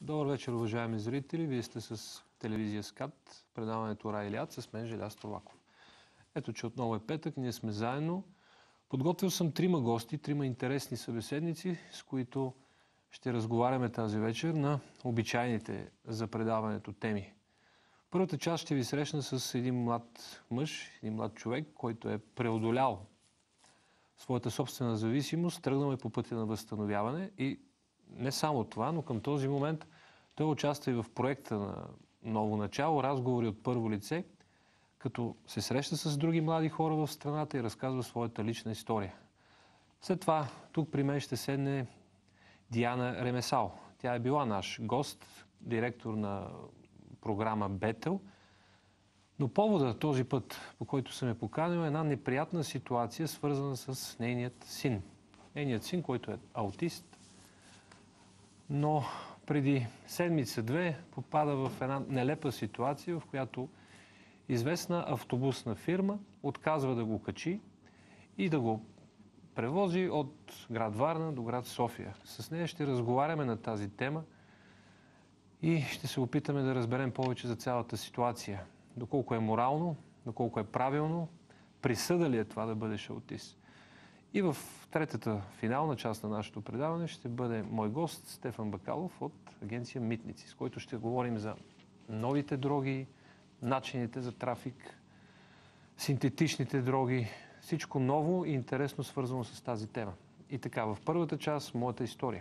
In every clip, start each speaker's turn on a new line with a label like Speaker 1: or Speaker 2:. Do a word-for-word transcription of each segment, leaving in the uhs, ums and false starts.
Speaker 1: Добър вечер, уважаеми зрители. Вие сте с телевизия СКАТ, предаването Рай или ад с мен Желяз Троваков. Ето, че отново е петък, ние сме заедно. Подготвил съм трима гости, трима интересни събеседници, с които ще разговаряме тази вечер на обичайните за предаването теми. В първата част ще ви срещна с един млад мъж, един млад човек, който е преодолял своята собствена зависимост, тръгнал е по пътя на възстановяване и не само това, но към този момент той участва и в проекта на Ново начало, разговори от първо лице, като се среща с други млади хора в страната и разказва своята лична история. След това тук при мен ще седне Диана Ремесал. Тя е била наш гост, директор на програма Бетел. Но повода този път, по който съм я поканил, е една неприятна ситуация, свързана с нейният син. Нейният син, който е аутист, но преди седмица-две попада в една нелепа ситуация, в която известна автобусна фирма отказва да го качи и да го превози от град Варна до град София. С нея ще разговаряме на тази тема и ще се опитаме да разберем повече за цялата ситуация. Доколко е морално, доколко е правилно, присъда ли е това да бъдеш аутист. И в третата финална част на нашето предаване ще бъде мой гост Стефан Бакалов от агенция Митници, с който ще говорим за новите дроги, начините за трафик, синтетичните дроги, всичко ново и интересно свързано с тази тема. И така, в първата част моята история.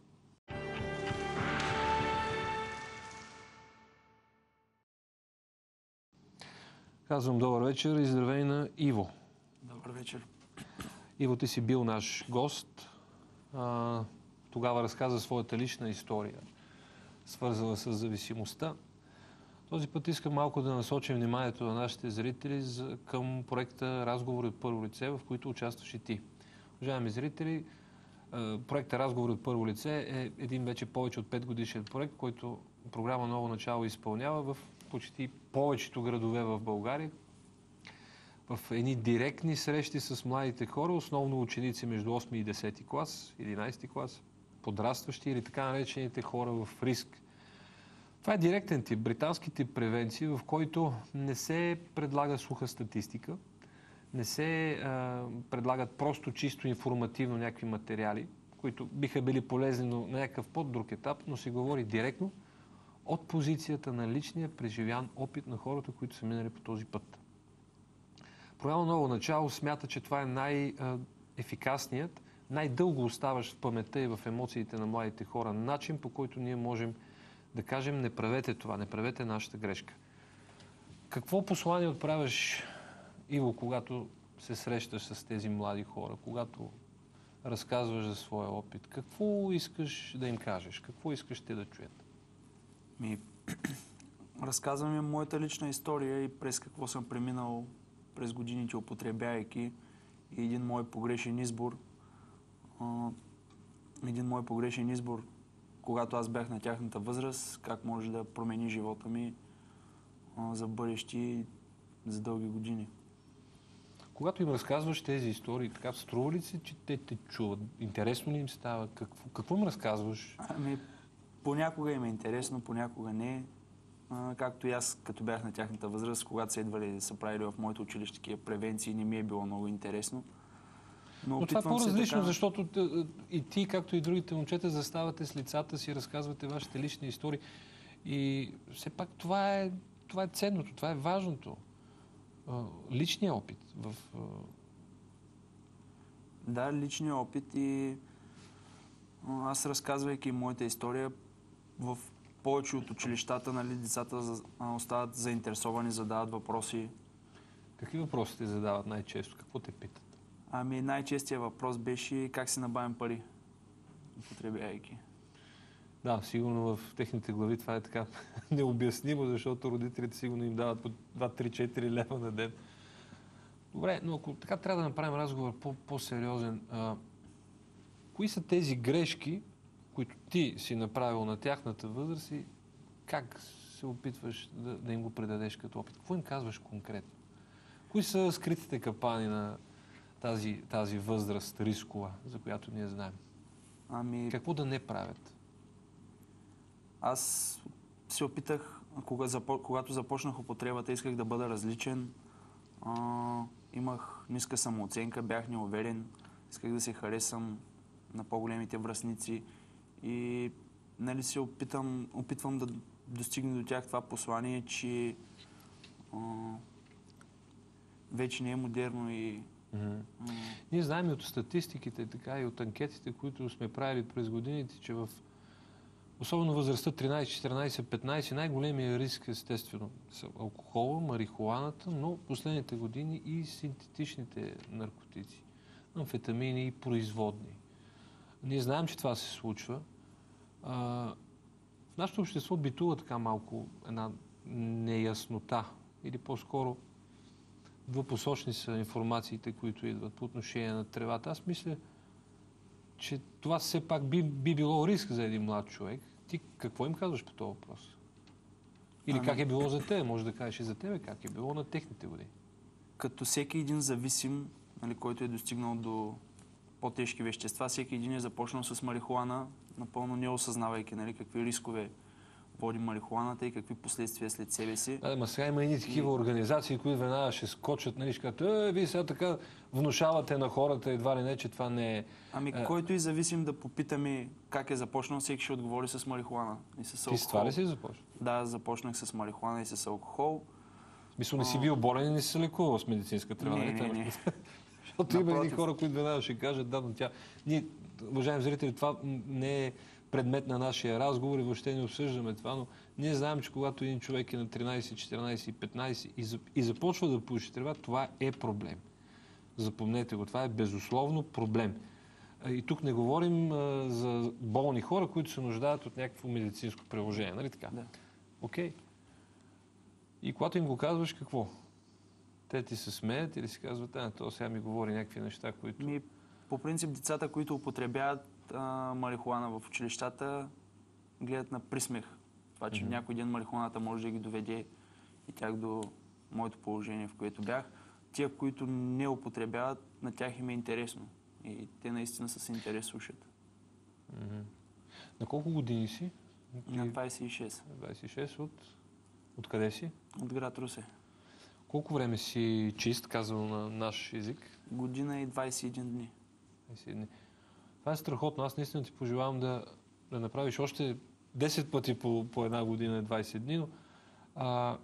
Speaker 1: Казвам добър вечер и здравей на Иво.
Speaker 2: Добър вечер.
Speaker 1: Иво, ти си бил наш гост. А, тогава разказа своята лична история, свързана с зависимостта. Този път искам малко да насочим вниманието на нашите зрители за, към проекта Разговори от първо лице, в които участваш и ти. Уважаеми зрители, проекта Разговори от първо лице е един вече повече от пет годишен проект, който програма Ново начало изпълнява в почти повечето градове в България, в едни директни срещи с младите хора, основно ученици между осми и десети клас, единайсети клас, подрастващи или така наречените хора в риск. Това е директен тип, британски тип превенции, в който не се предлага суха статистика, не се а, предлагат просто чисто информативно някакви материали, които биха били полезни на някакъв по-друг етап, но се говори директно от позицията на личния преживян опит на хората, които са минали по този път. Програма Ново начало смята, че това е най-ефикасният, най-дълго оставащ в паметта и в емоциите на младите хора начин, по който ние можем да кажем: не правете това, не правете нашата грешка. Какво послание отправяш, Иво, когато се срещаш с тези млади хора, когато разказваш за своя опит? Какво искаш да им кажеш? Какво искаш те да чуят?
Speaker 2: Ми, разказвам им моята лична история и през какво съм преминал през годините, употребявайки, и един мой погрешен избор. А, един мой погрешен избор, когато аз бях на тяхната възраст, как може да промени живота ми а, за бъдещи, за дълги години.
Speaker 1: Когато им разказваш тези истории, така струва ли се, че те те чуват? Интересно ли им става? Какво, какво им разказваш?
Speaker 2: Ами, понякога им е интересно, понякога не. А, както и аз, като бях на тяхната възраст, когато са идвали да са правили в моето училище такива превенции, не ми е било много интересно.
Speaker 1: Но, Но това е по-различно, така... защото и ти, както и другите момчета, заставате с лицата си, разказвате вашите лични истории. И все пак това е, това е ценното, това е важното. Личният опит в...
Speaker 2: Да, личният опит, и аз, разказвайки моята история, в повече от училищата, нали, децата остават заинтересовани, задават въпроси.
Speaker 1: Какви въпроси те задават най-често? Какво те питат?
Speaker 2: Ами, най-честият въпрос беше как си набавим пари, употребявайки.
Speaker 1: Да, сигурно в техните глави това е така необяснимо, защото родителите сигурно им дават по два, три, четири лева на ден. Добре, но ако така трябва да направим разговор по-сериозен, а, кои са тези грешки, които ти си направил на тяхната възраст и как се опитваш да, да им го предадеш като опит? Какво им казваш конкретно? Кои са скритите капани на тази, тази възраст рискова, за която ние знаем?
Speaker 2: Ами...
Speaker 1: Какво да не правят?
Speaker 2: аз се опитах, кога, запо, когато започнах употребата, исках да бъда различен. А, имах ниска самооценка, бях неуверен, исках да се харесам на по-големите връстници и нали, се опитам, опитвам да достигне до тях това послание, че а, вече не е модерно и...
Speaker 1: Mm-hmm. Mm. Ние знаем и от статистиките, така и от анкетите, които сме правили през годините, че в особено възрастта тринайсет, четиринайсет, петнайсет, най-големия риск естествено са алкохола, марихуаната, но последните години и синтетичните наркотици, амфетамини и производни. Ние знаем, че това се случва. А, в нашето общество битува така малко една неяснота или по-скоро двупосочни са информациите, които идват по отношение на тревата. Аз мисля, че това все пак би, би било риск за един млад човек. Ти какво им казваш по този въпрос? Или а, как е било за теб? Може да кажеш и за тебе как е било на техните години.
Speaker 2: Като всеки един зависим, нали, който е достигнал до по-тежки вещества, всеки един е започнал с марихуана, напълно не осъзнавайки нали, какви рискове води марихуаната и какви последствия след себе си.
Speaker 1: Да, ма сега има и такива и... организации, които веднага ще скочат, нали, ще кажат, е, вие сега така внушавате на хората едва ли не, че това не е...
Speaker 2: Ами,
Speaker 1: е...
Speaker 2: който и зависим да попитаме как е започнал, всеки ще отговори с марихуана и с алкохол.
Speaker 1: Ти с това ли си започнал?
Speaker 2: Да, започнах с марихуана и с алкохол.
Speaker 1: Мисля, не си бил болен и не си се лекувал с медицинска трева.
Speaker 2: Не, не, не.
Speaker 1: Защото има едни хора, които веднага ще кажат, да, но тя... Ние, уважаеми зрители, това не е предмет на нашия разговор и въобще не обсъждаме това, но ние знаем, че когато един човек е на тринайсет, четиринайсет и петнайсет и започва да пуши трева, това е проблем. Запомнете го, това е безусловно проблем. И тук не говорим а, за болни хора, които се нуждаят от някакво медицинско приложение, нали така?
Speaker 2: Да.
Speaker 1: Окей. И когато им го казваш, какво? Те ти се смеят или си казват, а, то сега ми говори някакви неща, които...
Speaker 2: Ми, по принцип, децата, които употребяват а, марихуана в училищата, гледат на присмех. Това, че mm-hmm. някой ден марихуаната може да ги доведе и тях до моето положение, в което бях. Тия, които не употребяват, на тях им е интересно. И те наистина с интерес слушат.
Speaker 1: Mm-hmm. На колко години си?
Speaker 2: На двайсет и шест.
Speaker 1: двайсет и шест от... От къде си?
Speaker 2: От град Русе.
Speaker 1: Колко време си чист, казано на наш език?
Speaker 2: Година и двайсет и един дни.
Speaker 1: двайсет и един дни. Това е страхотно. Аз наистина ти пожелавам да, да направиш още десет пъти по, по една година и двайсет дни, но а,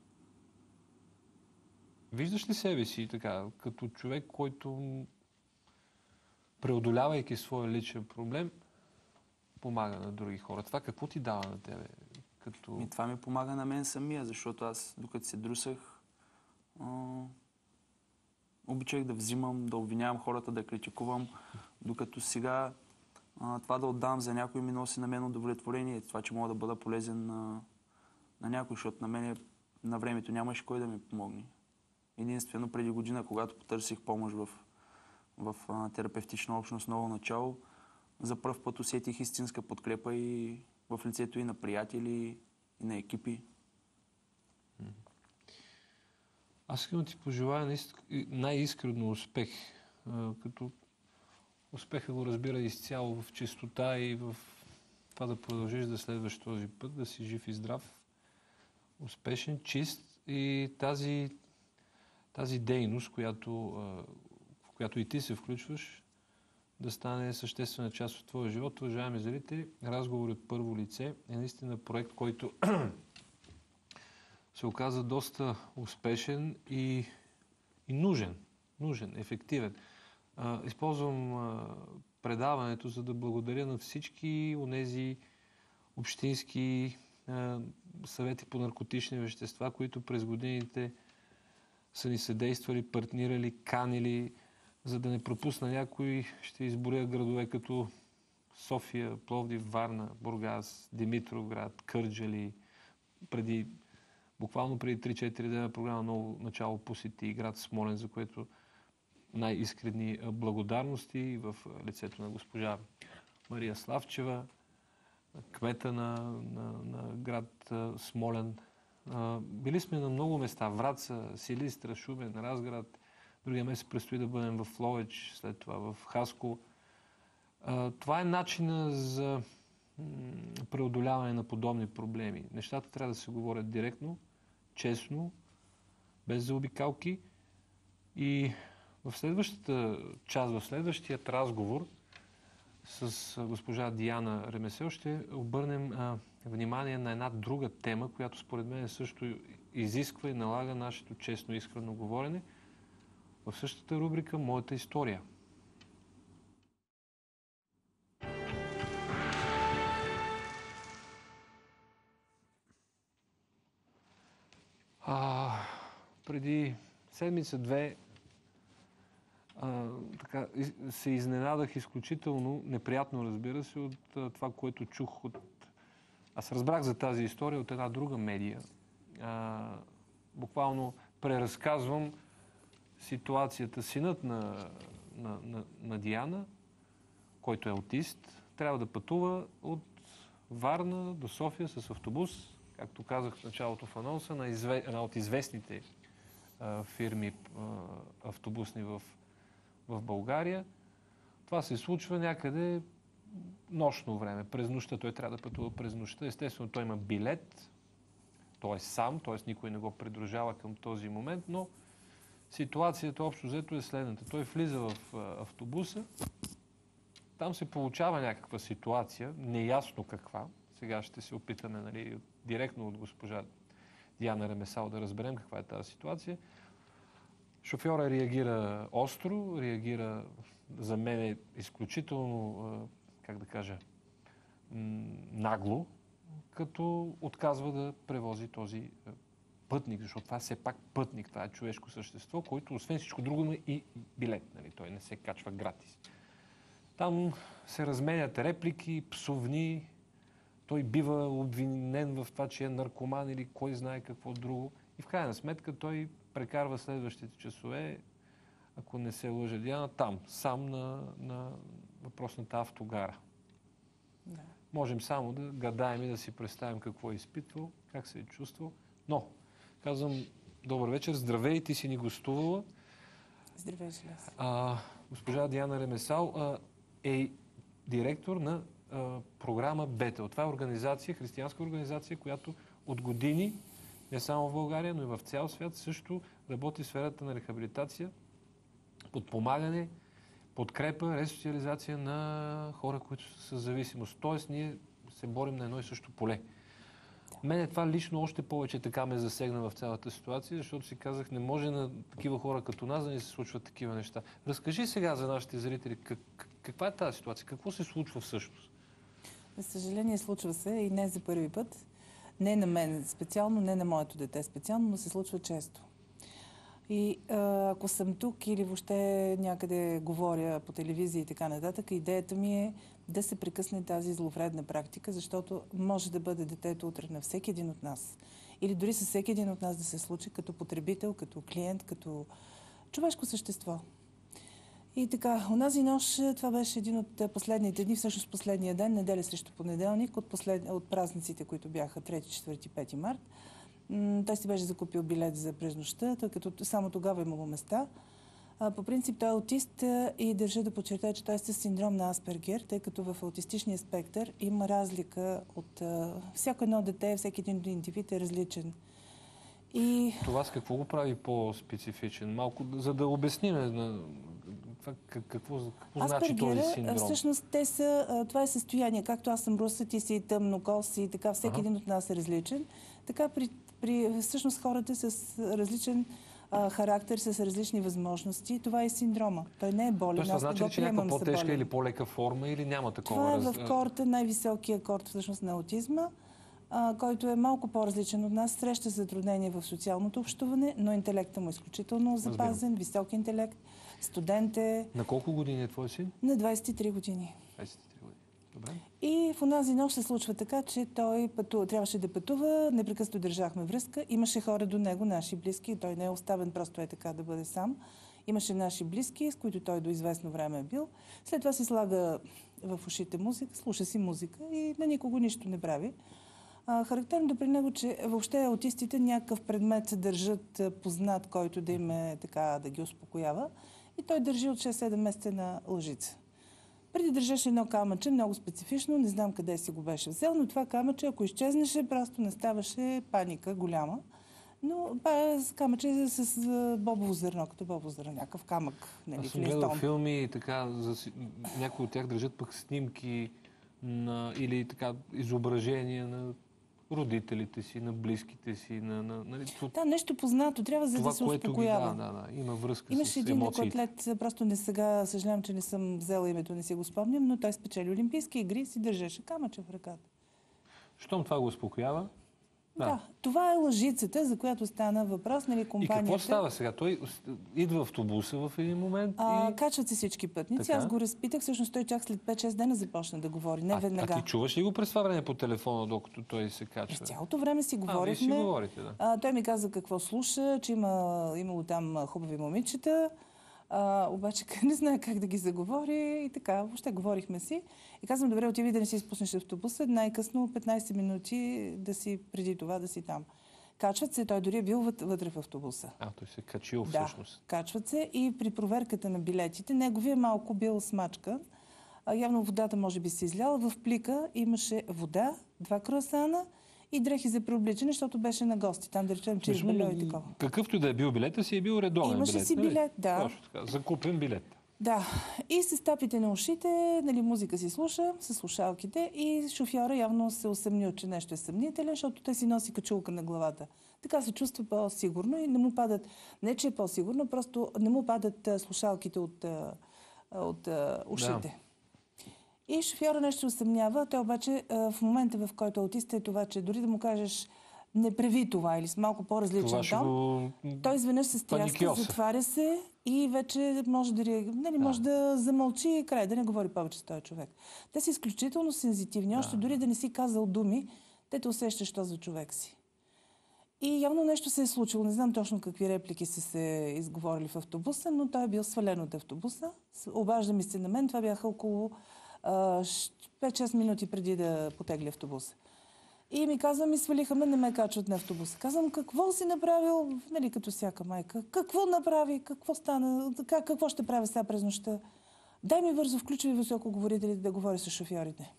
Speaker 1: виждаш ли себе си така, като човек, който преодолявайки своя личен проблем, помага на други хора? Това какво ти дава на тебе? Като...
Speaker 2: И това ми помага на мен самия, защото аз, докато се друсах, а, обичах да взимам, да обвинявам хората, да критикувам, докато сега а, това да отдам за някой ми носи на мен удовлетворение, това, че мога да бъда полезен на, на някой, защото на мен на времето нямаше кой да ми помогне. Единствено преди година, когато потърсих помощ в, в а, терапевтична общност ново начало, за пръв път усетих истинска подкрепа и в лицето и на приятели, и на екипи.
Speaker 1: Аз искам да ти пожелая най-искрено успех. Като успеха го разбира изцяло в чистота и в това да продължиш да следваш този път, да си жив и здрав, успешен, чист и тази, тази дейност, която, в която и ти се включваш, да стане съществена част от твоя живот. Уважаеми зрители, разговор от първо лице е наистина проект, който се оказа доста успешен и, и нужен, нужен, ефективен. А, използвам а, предаването, за да благодаря на всички онези общински а, съвети по наркотични вещества, които през годините са ни съдействали, партнирали, канили. За да не пропусна някой, ще изборя градове като София, Пловдив, Варна, Бургас, Димитровград, Кърджали. Преди, буквално преди три-четири дена програма Ново начало посети и град Смолен, за което най-искрени благодарности в лицето на госпожа Мария Славчева, кмета на, на, на град Смолен. Били сме на много места. Враца, Силистра, Шумен, Разград. Другия месец предстои да бъдем в Ловеч, след това в Хаско. Това е начина за преодоляване на подобни проблеми. Нещата трябва да се говорят директно, честно, без заобикалки. И в следващата част, в следващият разговор с госпожа Диана Ремесел ще обърнем а, внимание на една друга тема, която според мен също изисква и налага нашето честно искрено говорене в същата рубрика "Моята история". А, преди седмица-две така, се изненадах изключително, неприятно разбира се, от а, това, което чух от... Аз разбрах за тази история от една друга медия. А, буквално преразказвам ситуацията. Синът на, на, на, на Диана, който е аутист, трябва да пътува от Варна до София с автобус, както казах в началото в анонса, на изве... една от известните а, фирми а, автобусни в, в България. Това се случва някъде нощно време, през нощта. Той трябва да пътува през нощта. Естествено, той има билет, той е сам, т.е. никой не го придружава към този момент, но ситуацията общо взето е следната. Той влиза в а, автобуса, там се получава някаква ситуация, неясно каква. Сега ще се опитаме, нали, директно от госпожа Диана Ремесал да разберем каква е тази ситуация. Шофьора реагира остро, реагира за мен е изключително, как да кажа, нагло, като отказва да превози този пътник, защото това е все пак пътник, това е човешко същество, който освен всичко друго има и билет, нали? Той не се качва гратис. Там се разменят реплики, псовни, той бива обвинен в това, че е наркоман или кой знае какво друго. И в крайна сметка той прекарва следващите часове, ако не се лъжа Диана, там, сам на, на въпросната автогара. Да. Можем само да гадаем и да си представим какво е изпитвал, как се е чувствал. Но, казвам, добър вечер, здравей, ти си ни гостувала.
Speaker 3: Здравей, Желез.
Speaker 1: А, госпожа Диана Ремесал а, е директор на а, програма Бетел. Това е организация, християнска организация, която от години, не само в България, но и в цял свят, също работи в сферата на рехабилитация, подпомагане, подкрепа, ресоциализация на хора, които са с зависимост. Тоест, ние се борим на едно и също поле. Мене това лично още повече така ме засегна в цялата ситуация, защото си казах, не може на такива хора като нас да ни се случват такива неща. Разкажи сега за нашите зрители, как, каква е тази ситуация? Какво се случва всъщност?
Speaker 3: За съжаление, случва се и не за първи път. Не на мен специално, не на моето дете специално, но се случва често. И а, ако съм тук или въобще някъде говоря по телевизия и така нататък, идеята ми е да се прекъсне тази зловредна практика, защото може да бъде детето утре на всеки един от нас. Или дори със всеки един от нас да се случи като потребител, като клиент, като човешко същество. И така, онази нощ, това беше един от последните дни, всъщност последния ден, неделя срещу понеделник, от, послед... от празниците, които бяха трети, четвърти, пети март. Той си беше закупил билет за през нощта, тъй като само тогава имало места. По принцип той е аутист и държа да подчертая, че той е с синдром на Аспергер, тъй като в аутистичния спектър има разлика от всяко едно дете, всеки един индивид е различен. И...
Speaker 1: Това с какво го прави по-специфичен? Малко, за да обясним на какво, какво значи този синдром.
Speaker 3: Всъщност те са, това е състояние, както аз съм руса, ти си тъмнокос и така, всеки ага. един от нас е различен. Така при, при всъщност хората с различен а, характер, с различни възможности, това е синдрома. Той не е болен.
Speaker 1: Тоест, това значи ли, че някаква по-тежка или по-лека форма или няма такова?
Speaker 3: Това е в корта, най-високия корт всъщност на аутизма, а, който е малко по-различен от нас. Среща затруднение в социалното общуване, но интелектът му е изключително запазен, висок интелект. Студент е...
Speaker 1: На колко години е твой син?
Speaker 3: На двадесет и три години.
Speaker 1: двадесет и три години. Добре.
Speaker 3: И в онази нощ се случва така, че той пътува, трябваше да пътува, непрекъснато държахме връзка. Имаше хора до него, наши близки, той не е оставен просто е така да бъде сам. Имаше наши близки, с които той до известно време е бил. След това си слага в ушите музика, слуша си музика и на никого нищо не прави. А, характерното при него, че въобще аутистите някакъв предмет държат познат, който да им е така да ги успокоява. И той държи от шест-седем месеца на лъжица. Преди държеше едно камъче, много специфично, не знам къде си го беше взел, но това камъче, ако изчезнеше, просто не ставаше паника голяма. Но с камъче с бобово зърно, като бобово зърно, някакъв камък. Нали,
Speaker 1: Аз съм гледал филми и така, за... някои от тях държат пък снимки на... или така изображения на родителите си, на близките си, на... на нали, това...
Speaker 3: Да, нещо познато, трябва за
Speaker 1: това,
Speaker 3: да се
Speaker 1: което
Speaker 3: успокоява.
Speaker 1: Ги, да, да, да, има връзка
Speaker 3: Имаше
Speaker 1: с
Speaker 3: един
Speaker 1: емоциите.
Speaker 3: лекоатлет, просто не сега, съжалявам, че не съм взела името, не си го спомням, но той спечели Олимпийски игри и си държеше камъче в ръката.
Speaker 1: Щом това го успокоява?
Speaker 3: Да. да, това е лъжицата, за която стана въпрос, нали, компанията.
Speaker 1: И какво става сега? Той идва в автобуса в един момент
Speaker 3: а,
Speaker 1: и...
Speaker 3: Качват се всички пътници.
Speaker 1: Така?
Speaker 3: Аз го разпитах, всъщност той чак след пет-шест дена започна да говори, не
Speaker 1: а,
Speaker 3: веднага.
Speaker 1: А ти чуваш ли го през това време по телефона, докато той се качва?
Speaker 3: През цялото време си говорихме.
Speaker 1: А, вие си говорите, да.
Speaker 3: А, той ми каза какво слуша, че има, имало там хубави момичета. А, обаче не знае как да ги заговори и така. Въобще говорихме си. И казвам, добре, отиви да не си изпуснеш автобуса, най-късно петнайсет минути да си преди това да си там. Качват се, той дори е бил вътре в автобуса.
Speaker 1: А, той се е качил
Speaker 3: да,
Speaker 1: всъщност.
Speaker 3: Качват се и при проверката на билетите, неговия малко бил смачкан. А, явно водата може би се изляла. В плика имаше вода, два круасана и дрехи за преобличане, защото беше на гости. Там да речем, че е бельо и такова.
Speaker 1: Какъвто и да е бил билета, си е бил редовен
Speaker 3: Имаше
Speaker 1: билет.
Speaker 3: си
Speaker 1: нали?
Speaker 3: билет, да.
Speaker 1: Точно така, закупен билет.
Speaker 3: Да, и с тапите на ушите, нали, музика си слуша, с слушалките и шофьора явно се усъмнил, че нещо е съмнителен, защото той си носи качулка на главата. Така се чувства по-сигурно и не му падат, не че е по-сигурно, просто не му падат а, слушалките от, а, от а, ушите. Да. И шофьора нещо усъмнява, той обаче а, в момента, в който аутиста е това, че дори да му кажеш не прави това или с малко по-различен тон, го... той изведнъж се стряска, затваря се и вече може да, нали, да. може да замълчи и край, да не говори повече с този човек. Те са изключително сензитивни, да. Още дори да не си казал думи, те те усещаш що за човек си. И явно нещо се е случило. Не знам точно какви реплики са се изговорили в автобуса, но той е бил свален от автобуса. Обажда ми се на мен. Това бяха около а, пет-шест минути преди да потегли автобуса. И ми казва, ми свалиха ме, не ме качват на автобуса. Казвам, какво си направил, нали, като всяка майка? Какво направи? Какво стана? Как, какво ще правя сега през нощта? Дай ми бързо, включвай високоговорители да говори с шофьорите.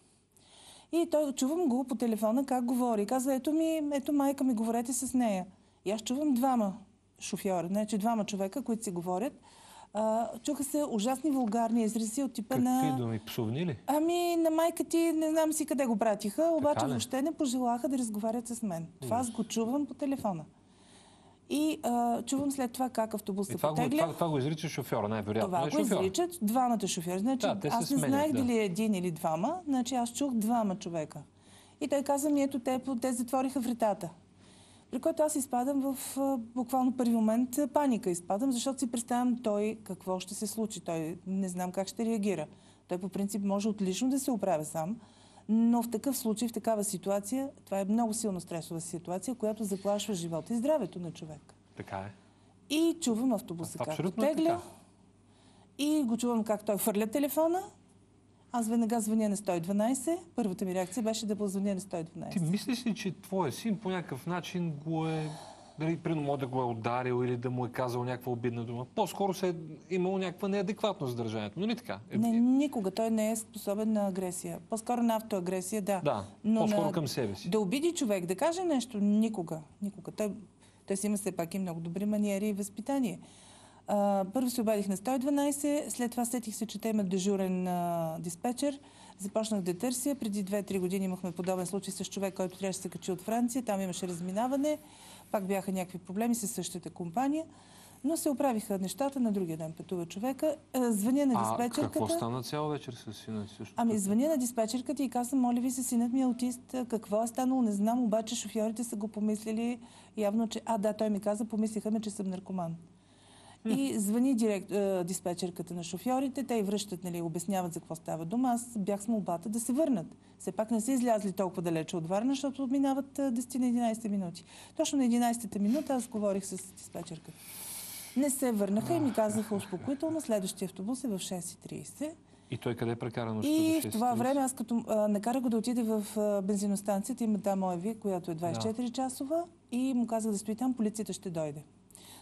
Speaker 3: И той, чувам го по телефона как говори. Казва, ето ми, ето майка ми, говорете с нея. И аз чувам двама шофьори, значи двама човека, които си говорят. А, чуха се ужасни вулгарни изрази от типа
Speaker 1: Какви
Speaker 3: на...
Speaker 1: Какви думи? Псовни ли?
Speaker 3: Ами, на майка ти, не знам си къде го пратиха, обаче въобще не пожелаха да разговарят с мен. Това аз го чувам по телефона. И а, чувам след това как автобусът
Speaker 1: това
Speaker 3: потегля.
Speaker 1: Го, това, това го изрича шофьора, най-вероятно.
Speaker 3: Това
Speaker 1: е
Speaker 3: го изричат двамата шофьори. Значи,
Speaker 1: да,
Speaker 3: аз не
Speaker 1: сменят,
Speaker 3: знаех
Speaker 1: да.
Speaker 3: дали е един или двама, значи аз чух двама човека. И той каза ми, ето те, те затвориха вратата. При което аз изпадам в буквално първи момент паника. Изпадам, защото си представям той какво ще се случи. Той не знам как ще реагира. Той по принцип може отлично да се оправя сам, но в такъв случай, в такава ситуация, това е много силно стресова ситуация, която заплашва живота и здравето на човек.
Speaker 1: Така е.
Speaker 3: И чувам автобуса как
Speaker 1: Абсолютно
Speaker 3: тегля.
Speaker 1: така.
Speaker 3: И го чувам как той хвърля телефона. Аз веднага звъня на сто и дванайсет. Първата ми реакция беше да позвъня на сто и дванайсет.
Speaker 1: Ти мислиш ли, че твоя син по някакъв начин го е... Дали примерно може да го е ударил или да му е казал някаква обидна дума? По-скоро се е имало някаква неадекватност в държанието. Но не така? Е...
Speaker 3: Не, никога. Той не е способен на агресия. По-скоро на автоагресия, да.
Speaker 1: Да,
Speaker 3: но
Speaker 1: по-скоро
Speaker 3: на...
Speaker 1: към себе си.
Speaker 3: Да обиди човек, да каже нещо, никога. Никога. Той, той си има все пак и много добри маниери и възпитание. Uh, първо се обадих на сто и дванайсет, след това сетих се, че те имат дежурен uh, диспетчер. Започнах да търся. Преди две-три години имахме подобен случай с човек, който трябваше да се качи от Франция. Там имаше разминаване. Пак бяха някакви проблеми с същата компания. Но се оправиха нещата. На другия ден пътува човека. Uh, звъня на диспетчерката.
Speaker 1: А какво стана цял вечер с сина си също?
Speaker 3: Ами звъня на диспетчерката и казвам, моля ви се, синът ми е аутист. Какво е станало? Не знам, обаче шофьорите са го помислили явно, че... А, да, той ми каза, помислиха ме, че съм наркоман. И звъни директ, е, диспетчерката на шофьорите, те и връщат, нали, обясняват за какво става дума. Аз бях с молбата да се върнат. Все пак не са излязли толкова далече от Варна, защото минават десет на единайсет минути. Точно на единайсета минута аз говорих с диспетчерката. Не се върнаха и ми казаха успокоително, следващия автобус е в шест и трийсет.
Speaker 1: И той къде е прекаран нощта?
Speaker 3: И в това време аз като а, накарах го да отиде в а, бензиностанцията, има там моя вик, която е двайсет и четири часова, и му казах да стои там, полицията ще дойде.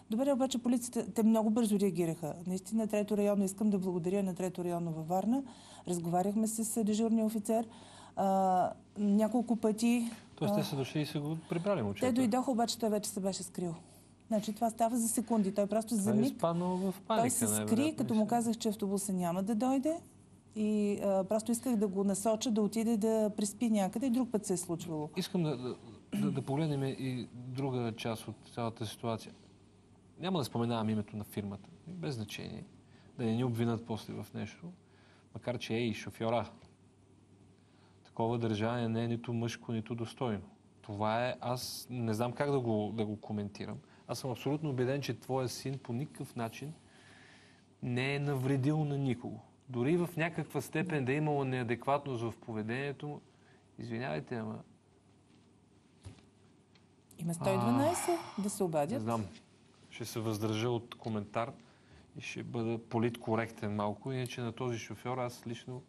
Speaker 3: Добре, обаче полицията, те много бързо реагираха. Наистина, Трето районно, искам да благодаря на Трето районно във Варна. Разговаряхме с дежурния офицер а, няколко пъти.
Speaker 1: Тоест те са дошли и са го прибрали момчето.
Speaker 3: Те дойдоха, обаче той вече се беше скрил. Значи това става за секунди. Той просто за миг...
Speaker 1: Той е изпаднал в паника.
Speaker 3: Той се скри, като му казах, че автобуса няма да дойде. И а, просто исках да го насоча, да отиде да преспи някъде и друг път се е случвало.
Speaker 1: Искам да, да, да, да погледнем и друга част от цялата ситуация. Няма да споменавам името на фирмата. Без значение. Да не ни обвинат после в нещо. Макар че ей, шофьора. Такова държание не е нито мъжко, нито достойно. Това е... Аз не знам как да го, да го коментирам. Аз съм абсолютно убеден, че твоя син по никакъв начин не е навредил на никого. Дори в някаква степен да е имало неадекватност в поведението му. Извинявайте, ама...
Speaker 3: Има сто и дванайсет да се обадят.
Speaker 1: Не знам. Ще се въздържа от коментар и ще бъда политкоректен малко. Иначе на този шофьор аз лично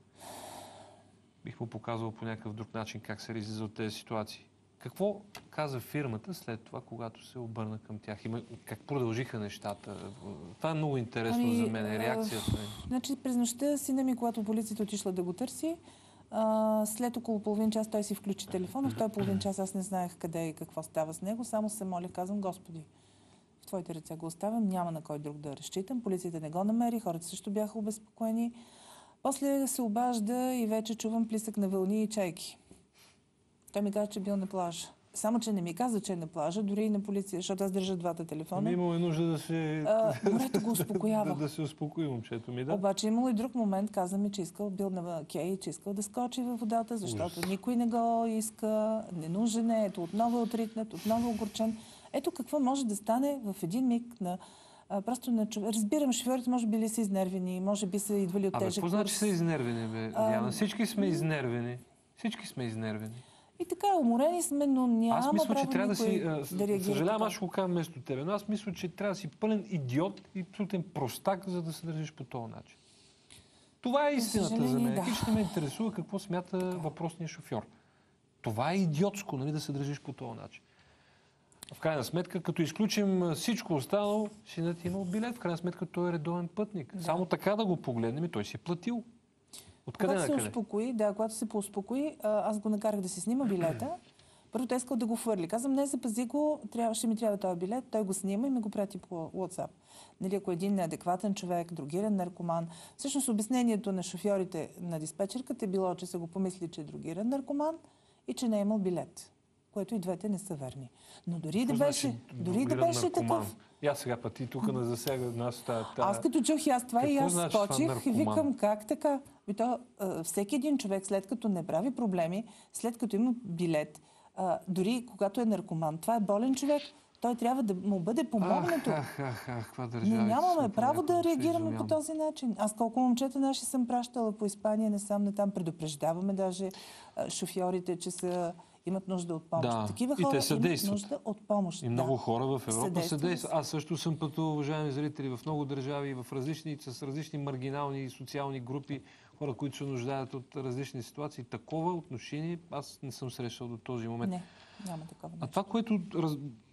Speaker 1: бих му показвал по някакъв друг начин как се излиза от тези ситуации. Какво каза фирмата след това, когато се обърна към тях? Има, как продължиха нещата? Това е много интересно
Speaker 3: ами,
Speaker 1: за мен, реакцията.
Speaker 3: А, значи през нощта сина ми, когато полицията отишла да го търси, а, след около половин час той си включи телефона. В този половин час аз не знаех къде и какво става с него. Само се моля, казвам, Господи, в твоите ръце го оставям, няма на кой друг да разчитам. Полицията не го намери, хората също бяха обезпокоени. После се обажда и вече чувам плисък на вълни и чайки. Той ми каза, че бил на плажа. Само, че не ми каза, че е на плажа, дори и на полиция, защото аз държа двата телефона.
Speaker 1: Ами имало е нужда да се...
Speaker 3: А, морето го успокоява.
Speaker 1: да, да се успокои момчето ми, да.
Speaker 3: Обаче имало и друг момент, каза ми, че искал, бил на кей, че искал да скочи във водата, защото
Speaker 1: Ужас.
Speaker 3: никой не го иска, не нужен е, ето отново е отритнат, отново е огорчен. Ето какво може да стане в един миг на... А, просто на човек. Разбирам, шофьорите може би ли са изнервени, може би са идвали от
Speaker 1: Абе,
Speaker 3: тежък
Speaker 1: какво значи
Speaker 3: курс.
Speaker 1: са изнервени, бе, Диана? Всички сме изнервени. Всички сме изнервени.
Speaker 3: И така, уморени сме, но няма
Speaker 1: аз мисля,
Speaker 3: право
Speaker 1: че трябва да си...
Speaker 3: да реагира.
Speaker 1: Съжалявам,
Speaker 3: така.
Speaker 1: аз ще го кажа вместо тебе, но аз мисля, че трябва да си пълен идиот и абсолютен простак, за да се държиш по този начин. Това е истината за мен.
Speaker 3: Да.
Speaker 1: И ще ме интересува какво смята въпросният шофьор. Това е идиотско, нали, да се държиш по този начин. В крайна сметка, като изключим всичко останало, синът имал билет. В крайна сметка той е редовен пътник. Да. Само така да го погледнем и той си е платил. Откъде
Speaker 3: Когато
Speaker 1: на
Speaker 3: се
Speaker 1: къде?
Speaker 3: успокои, да, когато се поуспокои, аз го накарах да си снима билета. Първо той искал да го хвърли. Казвам, не, запази го, трябва, ще ми трябва този билет. Той го снима и ми го прати по WhatsApp. Нали, ако един неадекватен човек, другиран наркоман. Всъщност обяснението на шофьорите на диспетчерката е било, че са го помисли, че е другиран наркоман и че не е имал билет. Което и двете не са верни. Но дори да беше,
Speaker 1: значи,
Speaker 3: дори да беше
Speaker 1: наркоман?
Speaker 3: такъв...
Speaker 1: И аз сега пъти тук на засега нас тая...
Speaker 3: Аз като чух и аз това и аз
Speaker 1: значи
Speaker 3: скочих и викам как така. И то, а, всеки един човек, след като не прави проблеми, след като има билет, а, дори когато е наркоман, това е болен човек, той трябва да му бъде помогнато.
Speaker 1: Ах, ах, ах, каква държава.
Speaker 3: Не нямаме право да реагираме по този начин. Аз колко момчета наши съм пращала по Испания, не сам, не там. Предупреждаваме даже а, шофьорите, че са, имат нужда от помощ.
Speaker 1: Да.
Speaker 3: Такива
Speaker 1: И
Speaker 3: хора
Speaker 1: те съдействат.
Speaker 3: имат нужда от помощ.
Speaker 1: И много
Speaker 3: да.
Speaker 1: хора в Европа
Speaker 3: Съдействат.
Speaker 1: съдействат. Аз също съм пътувал, уважаеми зрители, в много държави, в различни, с различни маргинални и социални групи, хора, които се нуждаят от различни ситуации. Такова отношение аз не съм срещал до този момент.
Speaker 3: Не, няма такова.
Speaker 1: А това, което раз,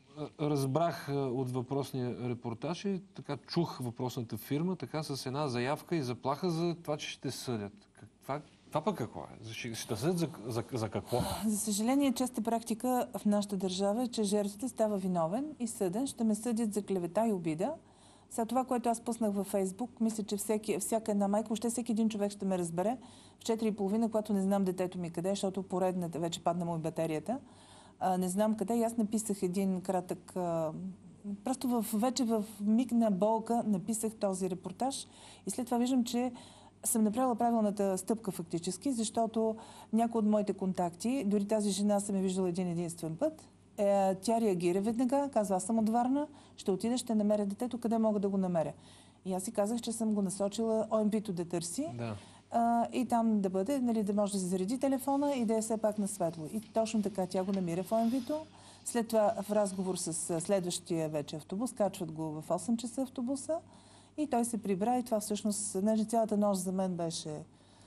Speaker 1: разбрах от въпросния репортаж е, така чух въпросната фирма, така с една заявка и заплаха за това, че ще съдят. Това, това пък какво е? Ще, ще съдят за, за, за какво?
Speaker 3: За съжаление, честа практика в нашата държава е, че жертвата става виновен и съден. Ще ме съдят за клевета и обида. Сега това, което аз пуснах във Фейсбук, мисля, че всеки, всяка една майка, въобще всеки един човек ще ме разбере в четири и половина, когато не знам детето ми къде, защото поредната вече падна му и батерията. А, не знам къде и аз написах един кратък... А, просто в, вече в миг на болка написах този репортаж и след това виждам, че съм направила правилната стъпка фактически, защото някои от моите контакти, дори тази жена съм я виждала един единствен път, е, тя реагира веднага, казва, аз съм от Варна, ще отида, ще намеря детето, къде мога да го намеря. И аз си казах, че съм го насочила О Ем Би-то да търси.
Speaker 1: Да.
Speaker 3: А, и там да бъде, нали, да може да се зареди телефона и да е все пак на светло. И точно така тя го намира в О Ем Би-то. След това в разговор с следващия вече автобус, качват го в осем часа автобуса и той се прибра и това всъщност, значи цялата нощ за мен беше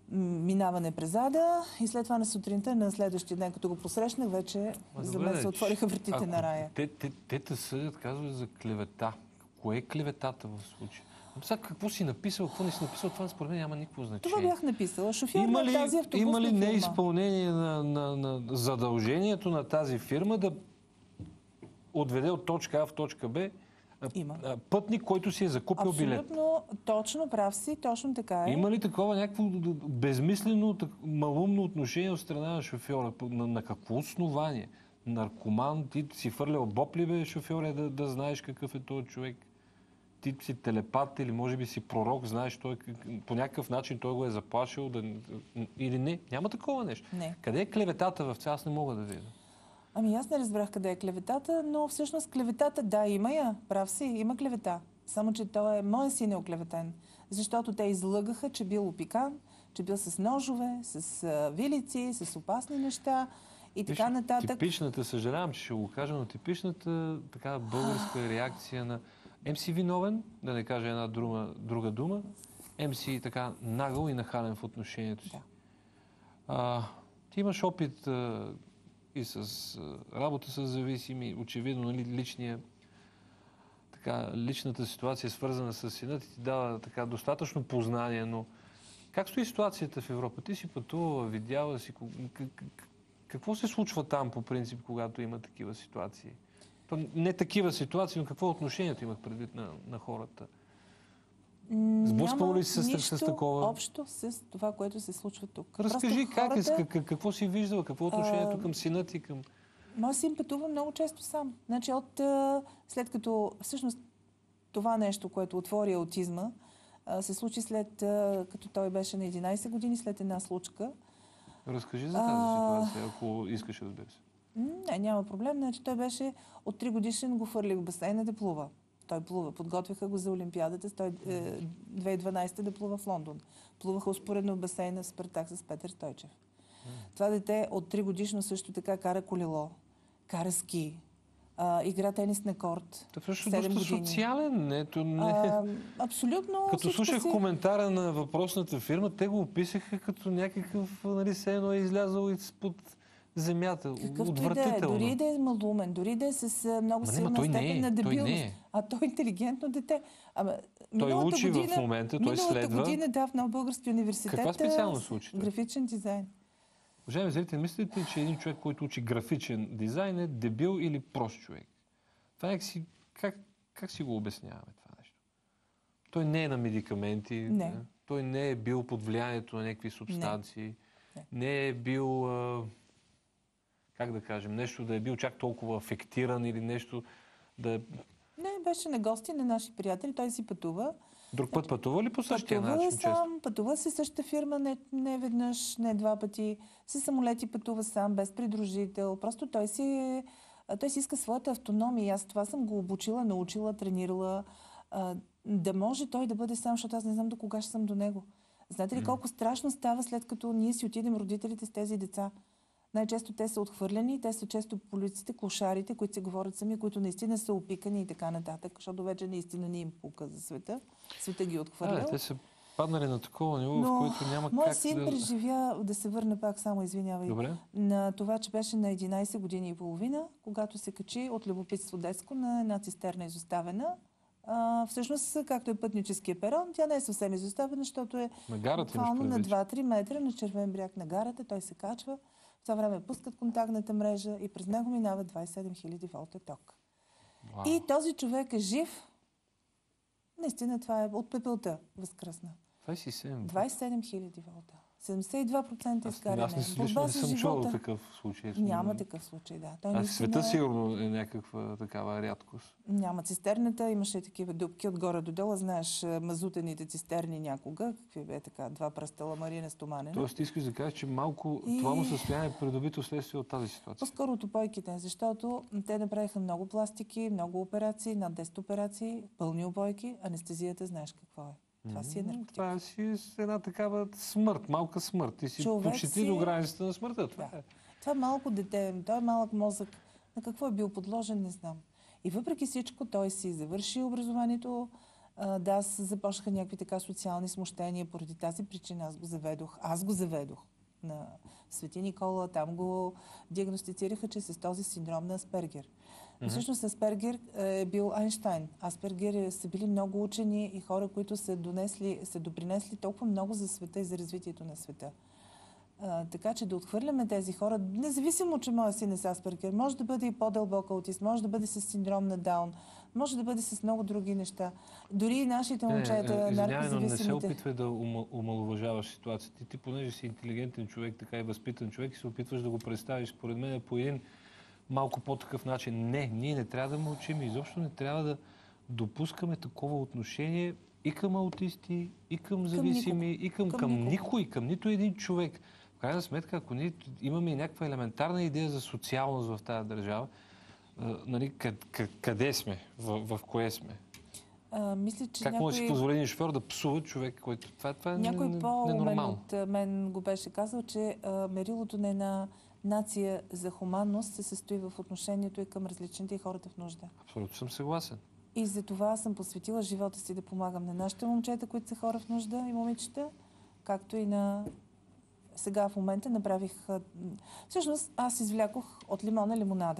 Speaker 3: минаване през ада и след това на сутринта, на следващия ден, като го посрещнах, вече
Speaker 1: Ма,
Speaker 3: за
Speaker 1: добре,
Speaker 3: мен се
Speaker 1: че-
Speaker 3: отвориха вратите
Speaker 1: ако
Speaker 3: на рая.
Speaker 1: Те, те, те те съдят, казват за клевета. Кое е клеветата в случая? Ама сега какво си написал, какво не си написал, това според мен няма никакво значение.
Speaker 3: Това бях написала. Шофьор
Speaker 1: Има
Speaker 3: на
Speaker 1: ли,
Speaker 3: тази автобусна
Speaker 1: има ли
Speaker 3: фирма.
Speaker 1: неизпълнение на, на, на задължението на тази фирма да отведе от точка А в точка Б а,
Speaker 3: Има.
Speaker 1: а, пътник, който си е закупил билет?
Speaker 3: Абсолютно точно прав си, точно така е.
Speaker 1: Има ли такова някакво безмислено, так- малумно отношение от страна на шофьора? На, на какво основание? Наркоман, ти си фърлял боб ли бе, шофьоре, да, да знаеш какъв е този човек? Ти си телепат или може би си пророк, знаеш той, как- по някакъв начин той го е заплашил да, или не? Няма такова нещо.
Speaker 3: Не.
Speaker 1: Къде е клеветата в това? Аз не мога да видя.
Speaker 3: Ами аз не разбрах къде е клеветата, но всъщност клеветата, да, има я. Прав си, има клевета. Само, че той е, моя син е оклеветен. Защото те излъгаха, че бил опикан, че бил с ножове, с а, вилици, с опасни неща и така
Speaker 1: Виж,
Speaker 3: нататък.
Speaker 1: Типичната, съжалявам, че ще го кажа, но типичната така българска реакция на Ем си виновен, да не кажа една друга, друга дума, Ем си така нагъл и нахален в отношението си.
Speaker 3: Да.
Speaker 1: А, ти имаш опит а, и с а, работа с зависими, очевидно, нали, личния, така, личната ситуация, свързана с сина, ти ти дава така достатъчно познание, но как стои ситуацията в Европа? Ти си пътувала, видяла си, как- как- какво се случва там по принцип, когато има такива ситуации? То не такива ситуации, но какво е отношението имах предвид на, на хората? Сблъсквало
Speaker 3: Няма
Speaker 1: ли си се с, с
Speaker 3: нищо
Speaker 1: такова?
Speaker 3: общо с това, което се случва тук.
Speaker 1: Разкажи
Speaker 3: Просто
Speaker 1: как е,
Speaker 3: хората-
Speaker 1: как, какво си виждала, какво е отношението
Speaker 3: А,
Speaker 1: към сина ти, към...
Speaker 3: Мой син пътува много често сам. Значи от а, след като всъщност това нещо, което отвори аутизма, а, се случи след а, като той беше на единайсет години, след една случка.
Speaker 1: Разкажи за тази
Speaker 3: А,
Speaker 1: ситуация, ако искаш, разбира се.
Speaker 3: Не, няма проблем. Значи той беше от три годишен, го хвърли в басейна да плува. Той плува. Подготвяха го за Олимпиадата. Той е, две хиляди и дванайсета да плува в Лондон. Плуваха успоредно в басейна в Спартак с Петър Стойчев. Това дете от три годишно също така кара колело, кара ски, а, игра тенис на корт.
Speaker 1: Та също
Speaker 3: седем
Speaker 1: доста
Speaker 3: години.
Speaker 1: социален, не, то не...
Speaker 3: А, абсолютно.
Speaker 1: Като
Speaker 3: всичко
Speaker 1: слушах
Speaker 3: си-
Speaker 1: коментара на въпросната фирма, те го описаха като някакъв, нали, все едно е излязъл изпод земята.
Speaker 3: Какъвто и да е,
Speaker 1: Отвратително.
Speaker 3: дори да е малумен, дори да е с а, много
Speaker 1: Ма не, ма
Speaker 3: силна
Speaker 1: той не
Speaker 3: степен
Speaker 1: е,
Speaker 3: на
Speaker 1: той
Speaker 3: дебилност.
Speaker 1: не е.
Speaker 3: А той е интелигентно дете. Ама,
Speaker 1: Той
Speaker 3: миналата
Speaker 1: учи в
Speaker 3: година,
Speaker 1: момента, той
Speaker 3: миналата
Speaker 1: следва.
Speaker 3: година, да, в нов български университет.
Speaker 1: Каква
Speaker 3: а,
Speaker 1: специалност учи той?
Speaker 3: Графичен дизайн.
Speaker 1: Уважаеми зрители, мислите ли, че един човек, който учи графичен дизайн е дебил или прост човек? Това е си, как, как си го обясняваме това нещо? Той не е на медикаменти.
Speaker 3: Не.
Speaker 1: Той не е бил под влиянието на някакви субстанции.
Speaker 3: Не.
Speaker 1: Не е бил, а, как да кажем, нещо да е бил чак толкова афектиран или нещо да е...
Speaker 3: Не, беше на гости на наши приятели. Той си пътува.
Speaker 1: Друг път пътува ли по същия
Speaker 3: Пътува
Speaker 1: начин? Често?
Speaker 3: сам, пътува си същата фирма не, не веднъж, не два пъти. С самолети пътува сам, без придружител. Просто той си, е, а, той си иска своята автономия. И аз това съм го обучила, научила, тренирала. А, да може той да бъде сам, защото аз не знам до кога ще съм до него. Знаете ли колко страшно става след като ние си отидем родителите с тези деца? Най-често те са отхвърлени, те са често полиците, клошарите, които се говорят сами, които наистина са опикани и така нататък, защото вече наистина не им пука за света. Света ги е отхвърлял.
Speaker 1: Да, те са паднали на такова ниво,
Speaker 3: Но
Speaker 1: в което няма
Speaker 3: моят
Speaker 1: как
Speaker 3: син
Speaker 1: да...
Speaker 3: преживя, да се върна пак, само извинявай,
Speaker 1: Добре.
Speaker 3: на това, че беше на единайсет години и половина, когато се качи от любопитство детско на една цистерна изоставена. А, всъщност, както е пътническия перон, тя не е съвсем изоставена, защото е
Speaker 1: На гарата имаш
Speaker 3: буквално на
Speaker 1: предвид.
Speaker 3: два-три метра на червен бряг на гарата. Той се качва. В това време пускат контактната мрежа и през него минава двайсет и седем хиляди волта ток.
Speaker 1: Вау.
Speaker 3: И този човек е жив. Наистина това е от пепелта възкръсна.
Speaker 1: двайсет и седем.
Speaker 3: двайсет и седем хиляди волта. седемдесет и два процента
Speaker 1: Аз,
Speaker 3: изкаране.
Speaker 1: аз не, лично
Speaker 3: Борба
Speaker 1: не
Speaker 3: с
Speaker 1: съм чувал
Speaker 3: живота.
Speaker 1: такъв случай.
Speaker 3: Няма такъв случай, да. Той
Speaker 1: А в
Speaker 3: наистина
Speaker 1: света
Speaker 3: е-
Speaker 1: сигурно е някаква такава рядкост.
Speaker 3: Няма цистерната, имаше такива дупки отгоре до долу. Знаеш, а, мазутените цистерни някога, какви бе така, два пръста ламарина стоманена.
Speaker 1: Тоест ти искаш да кажеш, че малко
Speaker 3: И-
Speaker 1: това му състояние е придобито следствие от тази ситуация.
Speaker 3: По-скоро от опойките, защото те направиха много пластики, много операции, над десет операции, пълни опойки. Анестезията знаеш какво е. Това си е
Speaker 1: М,
Speaker 3: наркотик.
Speaker 1: Това си е една такава смърт, малка смърт. Ти си
Speaker 3: Човек
Speaker 1: почти
Speaker 3: си-
Speaker 1: до границата на смъртта. Това
Speaker 3: Да.
Speaker 1: е.
Speaker 3: Това малко дете, той е малък мозък. На какво е бил подложен, не знам. И въпреки всичко, той си завърши образованието А, да, аз започнаха някакви така социални смущения. Поради тази причина аз го заведох. Аз го заведох на Свети Никола. Там го диагностицираха, че е с този синдром на Аспергер. Но всъщност Аспергер е бил Айнщайн. Аспергер са били много учени и хора, които са, донесли, са допринесли толкова много за света и за развитието на света. А, така че да отхвърляме тези хора, независимо, че моя син е с Аспергер, може да бъде и по-дълбок аутист, може да бъде с синдром на Даун, може да бъде с много други неща. Дори и нашите момчета,
Speaker 1: наркозависимите... но не се
Speaker 3: наркозависимите...
Speaker 1: опитвай да омалуважаваш ситуацията. Ти, понеже си интелигентен човек, така и възпитан човек, и се опитваш да го представиш, според мен, по един малко по-такъв начин. Не, ние не трябва да мълчим. Изобщо не трябва да допускаме такова отношение и към аутисти, и към зависими, и към, към, към никой, към нито един човек. В крайна сметка, ако ние имаме и някаква елементарна идея за социалност в тази държава, а, нали, къд, къд, къде сме? В, в кое сме?
Speaker 3: А, мисля, че
Speaker 1: как
Speaker 3: някой...
Speaker 1: може да си позволи един шофьор да псува човек, който... Това, това е
Speaker 3: някой
Speaker 1: ненормално.
Speaker 3: Някой от мен го беше казал, че а, мерилото на една нация за хуманност се състои в отношението и към различните и хората в нужда.
Speaker 1: Абсолютно съм съгласен.
Speaker 3: И за това съм посветила живота си да помагам на нашите момчета, които са хора в нужда и момичета, както и на... Сега в момента направих... Всъщност аз извлякох от лимона лимонада.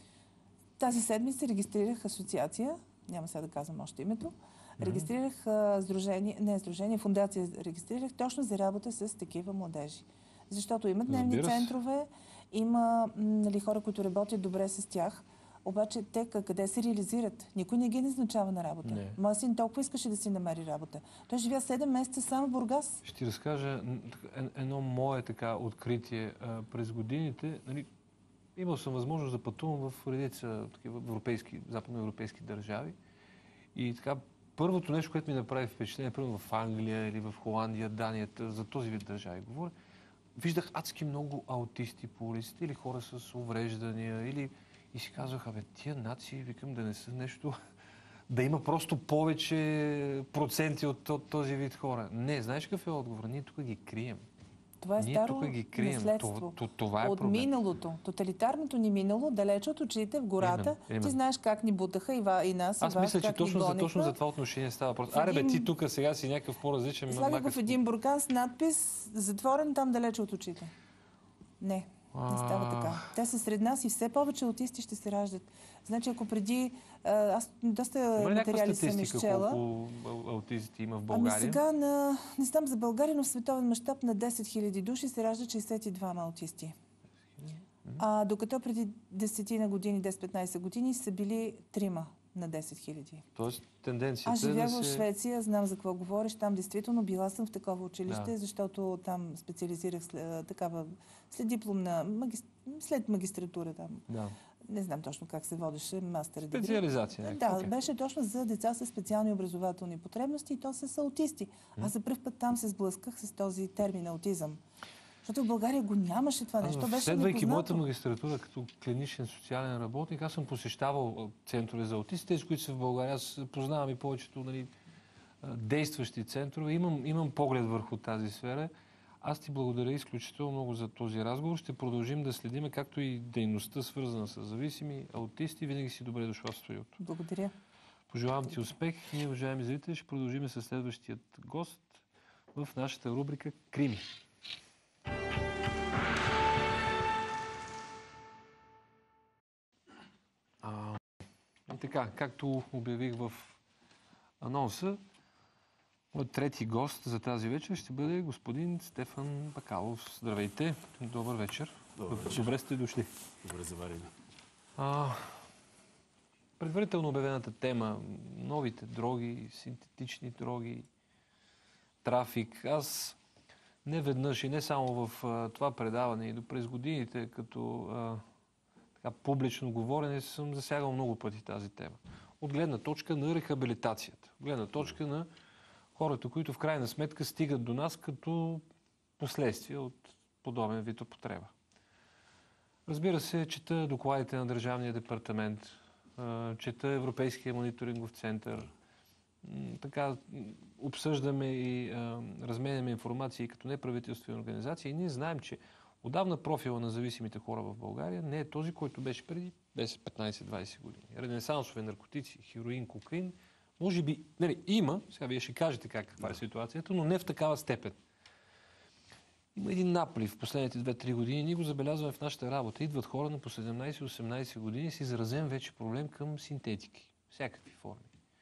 Speaker 3: Тази седмица регистрирах асоциация, няма сега да казвам още името, регистрирах а, сдружение, не сдружение, фундация регистрирах точно за работа с такива младежи. Защото има дневни центрове, има нали, хора, които работят добре с тях, обаче те къде се реализират? Никой не ги назначава на работа. Моя син толкова искаше да си намери работа. Той живя седем месеца само в Бургас.
Speaker 1: Ще ти разкажа едно мое така откритие през годините. Нали, имал съм възможност да пътувам в редица такива европейски, западноевропейски държави. И така, първото нещо, което ми направи впечатление, примерно в Англия или в Холандия, Дания, за този вид държави говоря, виждах адски много аутисти по улиците или хора с увреждания, или и си казвах, абе, тия нации, викам, да не са нещо, да има просто повече проценти от този вид хора. Не, знаеш какъв е отговор? Ние тук ги крием.
Speaker 3: Това е
Speaker 1: Ние
Speaker 3: старо
Speaker 1: тук ги крием.
Speaker 3: наследство.
Speaker 1: Това, това е
Speaker 3: от
Speaker 1: проблем.
Speaker 3: миналото. Тоталитарното ни минало, далече от очите, в гората.
Speaker 1: Именно, именно.
Speaker 3: Ти знаеш как ни бутаха и, ва, и нас,
Speaker 1: Аз
Speaker 3: и вас,
Speaker 1: мисля, че
Speaker 3: как
Speaker 1: точно
Speaker 3: ни
Speaker 1: за,
Speaker 3: гониха.
Speaker 1: точно за това отношение става въпрос. Аре, бе, ти тук сега си някакъв по-различен.
Speaker 3: Слагах го в един буркан с надпис, затворен там далече от очите. Не. Не става така. Те са сред нас и все повече аутисти ще се раждат. Значи, ако преди... Аз доста материали съм изчела.
Speaker 1: Колко аутисти има в България?
Speaker 3: Ами сега, на, не знам за България, но в световен мащаб на десет хиляди души се раждат шейсет и двама аутисти. А докато преди десет години, десет-петнайсет години са били трима на десет хиляди.
Speaker 1: Тоест тенденцията
Speaker 3: Аз живях
Speaker 1: да
Speaker 3: в
Speaker 1: се...
Speaker 3: Швеция, знам за какво говориш. Там действително била съм в такова училище,
Speaker 1: Да.
Speaker 3: защото там специализирах след, такава, след дипломна, маги... след магистратура там.
Speaker 1: Да.
Speaker 3: Не знам точно как се водеше, мастер дегри.
Speaker 1: Специализация.
Speaker 3: Да,
Speaker 1: Okay.
Speaker 3: беше точно за деца с специални образователни потребности и то с аутисти. Аз за първ път там се сблъсках с този термин аутизъм. Защото в България го нямаше това нещо.
Speaker 1: Аз,
Speaker 3: Беше
Speaker 1: следвайки
Speaker 3: непознато.
Speaker 1: моята магистратура като клиничен социален работник, аз съм посещавал центрове за аутисти, тези, които са в България. Аз познавам и повечето нали, действащи центрове. Имам, имам поглед върху тази сфера. Аз ти благодаря изключително много за този разговор. Ще продължим да следим, както и дейността, свързана с зависими аутисти. Винаги си добре дошла в студиото.
Speaker 3: Благодаря.
Speaker 1: Пожелавам ти успех. Ние, уважаеми зрители, ще продължим с следващият гост в нашата рубрика Крими. А, и така, както обявих в анонса, моят трети гост за тази вечер ще бъде господин Стефан Бакалов. Здравейте, добър вечер.
Speaker 4: Добър вечер.
Speaker 1: Добре сте дошли.
Speaker 4: Добре заварени.
Speaker 1: А, предварително обявената тема, новите дроги, синтетични дроги, трафик. Аз не веднъж и не само в а, това предаване и до през годините, като а, така, публично говорене, съм засягал много пъти тази тема. От гледна точка на рехабилитацията, от гледна точка на хората, които в крайна сметка стигат до нас като последствие от подобен вид употреба. Разбира се, чета докладите на Държавния департамент, чета Европейския мониторингов център, така обсъждаме и разменяме информация и като неправителствени организации. И ние знаем, че отдавна профила на зависимите хора в България не е този, който беше преди десет, петнайсет, двайсет години. Ренесансови наркотици, хероин, кокаин Може би, нали, има, сега вие ще кажете как, каква е ситуацията, но не в такава степен. Има един наплив в последните две-три години. Ние го забелязваме в нашата работа. Идват хора на по седемнайсет-осемнайсет години с изразен вече проблем към синтетики. Всякакви форми.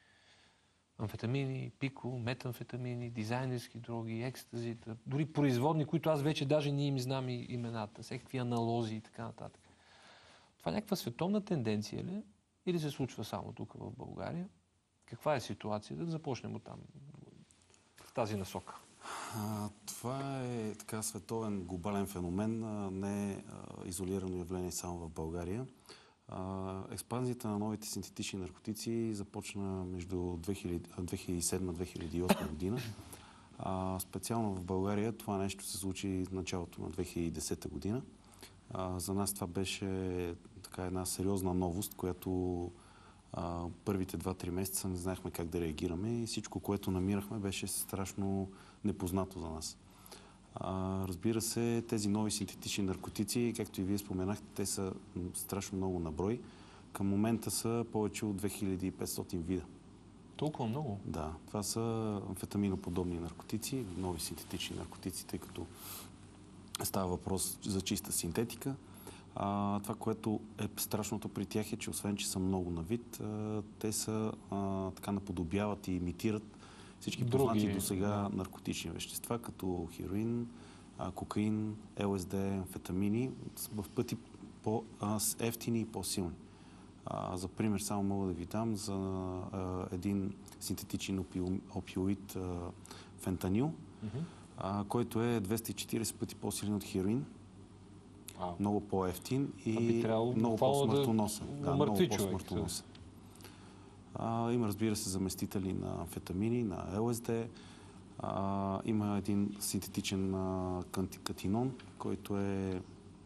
Speaker 1: Амфетамини, пико, метамфетамини, дизайнерски дроги, екстазита, дори производни, които аз вече даже не им знам и имената, всякакви аналози и така нататък. Това е някаква световна тенденция ли? Или се случва само тук в България? Каква е ситуацията? Да започнем от там, в тази насока.
Speaker 4: А, това е така световен глобален феномен, а, не е изолирано явление само в България. А, експанзията на новите синтетични наркотици започна между две хиляди и седма - две хиляди и осма година. А, специално в България това нещо се случи в началото на две хиляди и десета година. А, за нас това беше така една сериозна новост, която а, първите два-три месеца не знаехме как да реагираме и всичко, което намирахме, беше страшно непознато за нас. А, разбира се, тези нови синтетични наркотици, както и вие споменахте, те са страшно много на брой. Към момента са повече от две хиляди и петстотин вида.
Speaker 1: Толкова много?
Speaker 4: Да, това са амфетаминоподобни наркотици, нови синтетични наркотици, тъй като става въпрос за чиста синтетика. А, това, което е страшното при тях е, че освен, че са много на вид, а, те са а, така наподобяват и имитират всички познати до сега наркотични вещества, като хероин, а, кокаин, Ел Ес Ди, амфетамини, в пъти по-ефтини и по-силни. А, за пример само мога да ви дам за а, един синтетичен опиоид а, фентанил, mm-hmm. а, който е двеста и четирийсет пъти по-силен от хероин. Wow. Много по-ефтин и много по-смъртоносен.
Speaker 1: Да,
Speaker 4: да, много по-смъртоносен. А, има, разбира се, заместители на амфетамини, на Ел Ес Ди. А, има един синтетичен а, катинон, който е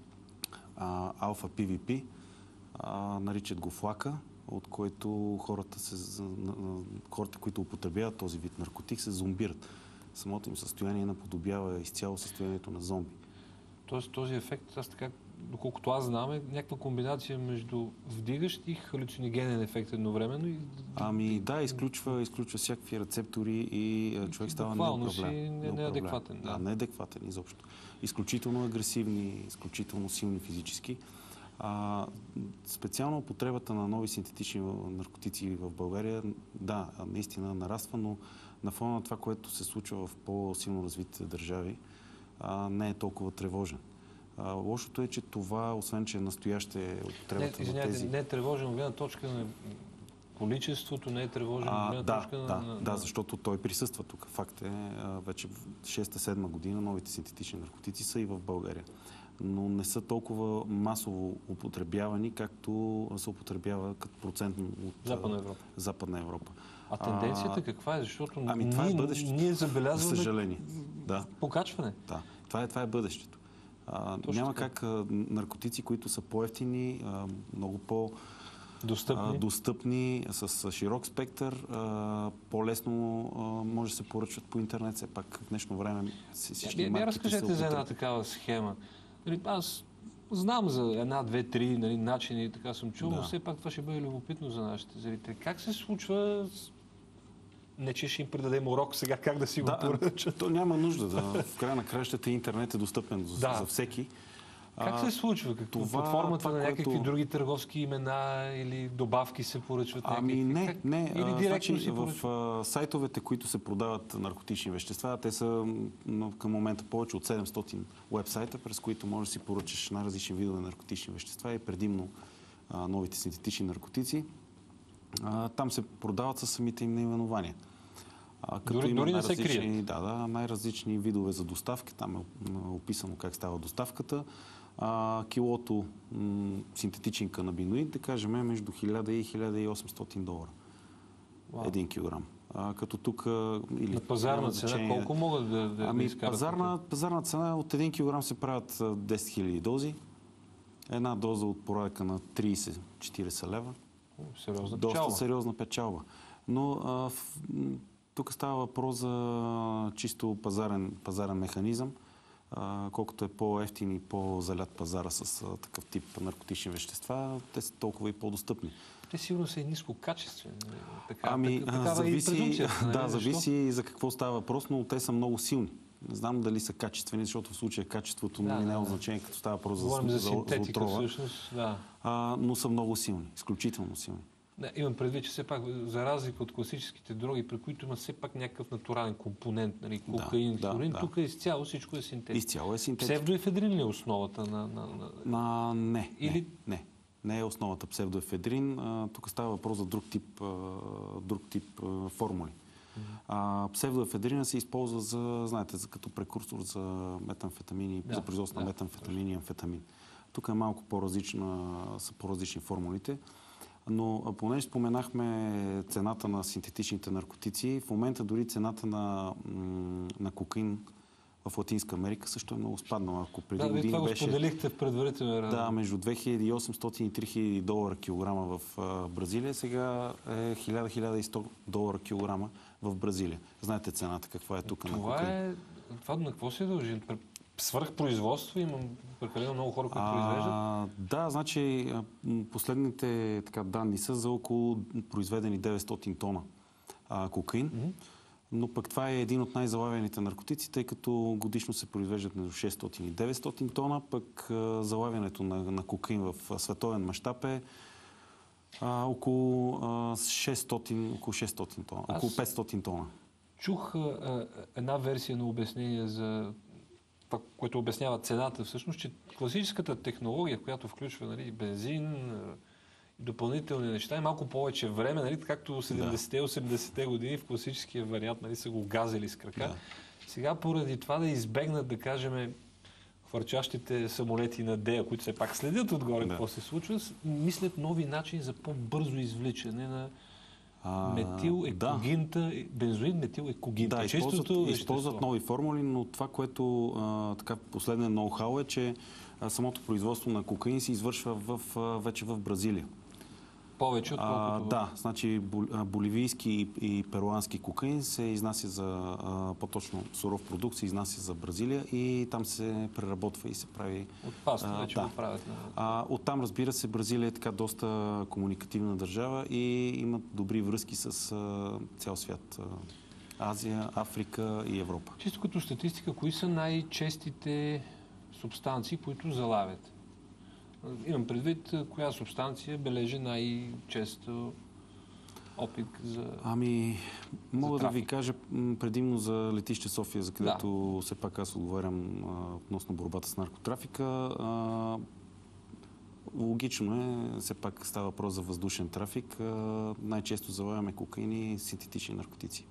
Speaker 4: а, алфа Пи Ви Пи. А, наричат го флака, от който хората, се, хората, които употребяват този вид наркотик, се зомбират. Самото им състояние наподобява изцяло състоянието на зомби.
Speaker 1: Тоест този ефект, аз така, доколкото аз знам, е някаква комбинация между вдигащ и халюциногенен ефект едновременно. И...
Speaker 4: Ами да, изключва, изключва всякакви рецептори и човек става неуправляем.
Speaker 1: Не, неадекватен.
Speaker 4: Да, неадекватен изобщо. Изключително агресивни, изключително силни физически. А, специално употребата на нови синтетични наркотици в България, да, наистина нараства, но на фона на това, което се случва в по-силно развитите държави, а, не е толкова тревожен. А, лошото е, че това, освен че настояще употребата на тези...
Speaker 1: Не е тревожен от гледна точка на количеството, не е тревожен от гледна
Speaker 4: да,
Speaker 1: точка
Speaker 4: да,
Speaker 1: на...
Speaker 4: Да, защото той присъства тук. Факт е, вече в шеста-седма година новите синтетични наркотици са и в България. Но не са толкова масово употребявани, както се употребява като процент от
Speaker 1: Западна Европа.
Speaker 4: Западна Европа.
Speaker 1: А тенденцията а, каква е? Защото
Speaker 4: ами, това
Speaker 1: ние,
Speaker 4: е бъдещето.
Speaker 1: ние забелязваме...
Speaker 4: За съжаление. Да.
Speaker 1: Покачване.
Speaker 4: Да. Това е, това е бъдещето. А, няма така. Как а, наркотици, които са по-евтини, а, много по-
Speaker 1: Достъпни.
Speaker 4: А, достъпни, с широк спектър, а, по-лесно а, може да се поръчват по интернет. Все пак в днешно време всички
Speaker 1: маркети. Разкажете за една такава схема. Аз знам за една, две, три нали, начини, така съм чул, да. Но все пак това ще бъде любопитно за нашите зрители. Как се случва... Не, че ще им предадем урок сега как да си
Speaker 4: да,
Speaker 1: го поръчат.
Speaker 4: То няма нужда. Да. В края на кращата интернет е достъпен за, да. за всеки.
Speaker 1: Как се случва? Как, това, под формата това, на някакви което... други търговски имена или добавки се поръчват?
Speaker 4: Ами
Speaker 1: някакви...
Speaker 4: не,
Speaker 1: как...
Speaker 4: не.
Speaker 1: Или директно
Speaker 4: значи,
Speaker 1: си поръчват?
Speaker 4: В а, сайтовете, които се продават наркотични вещества, те са но, към момента повече от седемстотин уебсайта, през които можеш да си поръчаш най-различни видове наркотични вещества и предимно а, новите синтетични наркотици. А, там се продават със самите им наименования. А, като
Speaker 1: дори
Speaker 4: има
Speaker 1: дори не се крият?
Speaker 4: Да, да, най-различни видове за доставки. Там е описано как става доставката. А, килото м- синтетичен канабиноид, да кажем, е между хиляда и хиляда и осемстотин долара. Wow. Един килограм. А, като тук... Или,
Speaker 1: на пазарна цена значение, колко могат да, да,
Speaker 4: ами,
Speaker 1: да изкарат?
Speaker 4: Пазарна, пазарна цена от един килограм се правят десет хиляди дози. Една доза от порядъка на трийсет-четирийсет лева.
Speaker 1: Сериозна
Speaker 4: Доста
Speaker 1: печалба.
Speaker 4: сериозна печалба. Но а, в, тук става въпрос за чисто пазарен, пазарен механизъм. А, колкото е по-ефтин и по-залят пазара с а, такъв тип наркотични вещества, те са толкова и по-достъпни.
Speaker 1: те сигурно са и нискокачествени. Така,
Speaker 4: Ами,
Speaker 1: така, такава
Speaker 4: зависи,
Speaker 1: и презумпцията, нали?
Speaker 4: да,
Speaker 1: Защо?
Speaker 4: зависи за какво става въпрос, но те са много силни. Не знам дали са качествени, защото в случая качеството
Speaker 1: Да,
Speaker 4: нали, не е
Speaker 1: да,
Speaker 4: от
Speaker 1: да.
Speaker 4: значение, като става въпрос за,
Speaker 1: Говорим за
Speaker 4: за, за
Speaker 1: синтетика,
Speaker 4: отрова.
Speaker 1: всъщност, да.
Speaker 4: А, но са много силни, изключително силни.
Speaker 1: Да, имам предвид, че все пак, за разлика от класическите дроги, при които има все пак някакъв натурален компонент, нали, кокаин,
Speaker 4: да,
Speaker 1: хероин,
Speaker 4: да.
Speaker 1: тук изцяло всичко е синтетика.
Speaker 4: Изцяло е синтетика.
Speaker 1: Псевдоефедрин ли е основата на... на, на...
Speaker 4: На, не,
Speaker 1: Или...
Speaker 4: не, не. Не е основата псевдоефедрин. А, тук става въпрос за друг тип, а, друг тип а, формули. А, псевдоефедрина се използва за, знаете, за, като прекурсор за метамфетамини,
Speaker 1: Да,
Speaker 4: за производство
Speaker 1: да,
Speaker 4: на метамфетамин и амфетамин. Тук е малко по-различна, са по-различни формулите. Но а, понеже споменахме цената на синтетичните наркотици, в момента дори цената на, на кокаин в Латинска Америка също е много спаднала. Ако преди
Speaker 1: Да, вие
Speaker 4: години
Speaker 1: това
Speaker 4: беше...
Speaker 1: го споделихте в предварителен район.
Speaker 4: Да, между две хиляди и осемстотин и три хиляди долара килограма в а, Бразилия, сега е хиляда до хиляда и сто долара килограма в Бразилия. Знаете цената каква е тук на
Speaker 1: Това
Speaker 4: кокаин?
Speaker 1: е... Това на какво се дължи? Свръхпроизводство? Имам прекалено много хора, които произвеждат?
Speaker 4: А, да, значи а, м, последните така, данни са за около произведени деветстотин тона а, кокаин.
Speaker 1: Мгм.
Speaker 4: Но пък това е един от най-залавяните наркотици, тъй като годишно се произвеждат между шестстотин и деветстотин тона, пък а, залавянето на, на кокаин в а, световен мащаб е а, около, а, шестстотин, около шестстотин тона,
Speaker 1: Аз-
Speaker 4: около петстотин тона.
Speaker 1: Чух а, една версия на обяснение за това, което обяснява цената всъщност, че класическата технология, която включва нали, бензин, а, и допълнителни неща, е малко повече време, нали, както седемдесетте осемдесетте години в класическия вариант нали, са го газели с крака.
Speaker 4: Да.
Speaker 1: Сега поради това да избегнат, да кажем, хвърчащите самолети на Дея, които все пак следят отгоре
Speaker 4: Да.
Speaker 1: какво се случва, с- мислят нови начини за по-бързо извличане на
Speaker 4: А,
Speaker 1: метил, екогинта, бензоин, метил, екогинта.
Speaker 4: Да, използват,
Speaker 1: Чистото
Speaker 4: използват
Speaker 1: вещество.
Speaker 4: нови формули, но това, което а, така последен ноу-хау е, че а, самото производство на кокаин се извършва в, а, вече в Бразилия.
Speaker 1: Повече отколкото...
Speaker 4: А, да, значи бол- а, боливийски и, и перуански кокаин се изнася за, а, по-точно суров продукт се изнася за Бразилия и там се преработва и се прави...
Speaker 1: От паста
Speaker 4: а,
Speaker 1: вече
Speaker 4: да.
Speaker 1: го правят. на-
Speaker 4: А, оттам, разбира се, Бразилия е така доста комуникативна държава и имат добри връзки с а, цял свят. А, Азия, Африка и Европа.
Speaker 1: Чисто като статистика, кои са най-честите субстанции, които залавят? Имам предвид, коя субстанция бележи най-често опит за...
Speaker 4: Ами, мога да ви
Speaker 1: трафик.
Speaker 4: кажа м, предимно за летище София, за където все пак аз отговарям а, относно борбата с наркотрафика. А, логично е, все пак става въпрос за въздушен трафик. А, най-често залавяме кокаин и синтетични наркотици.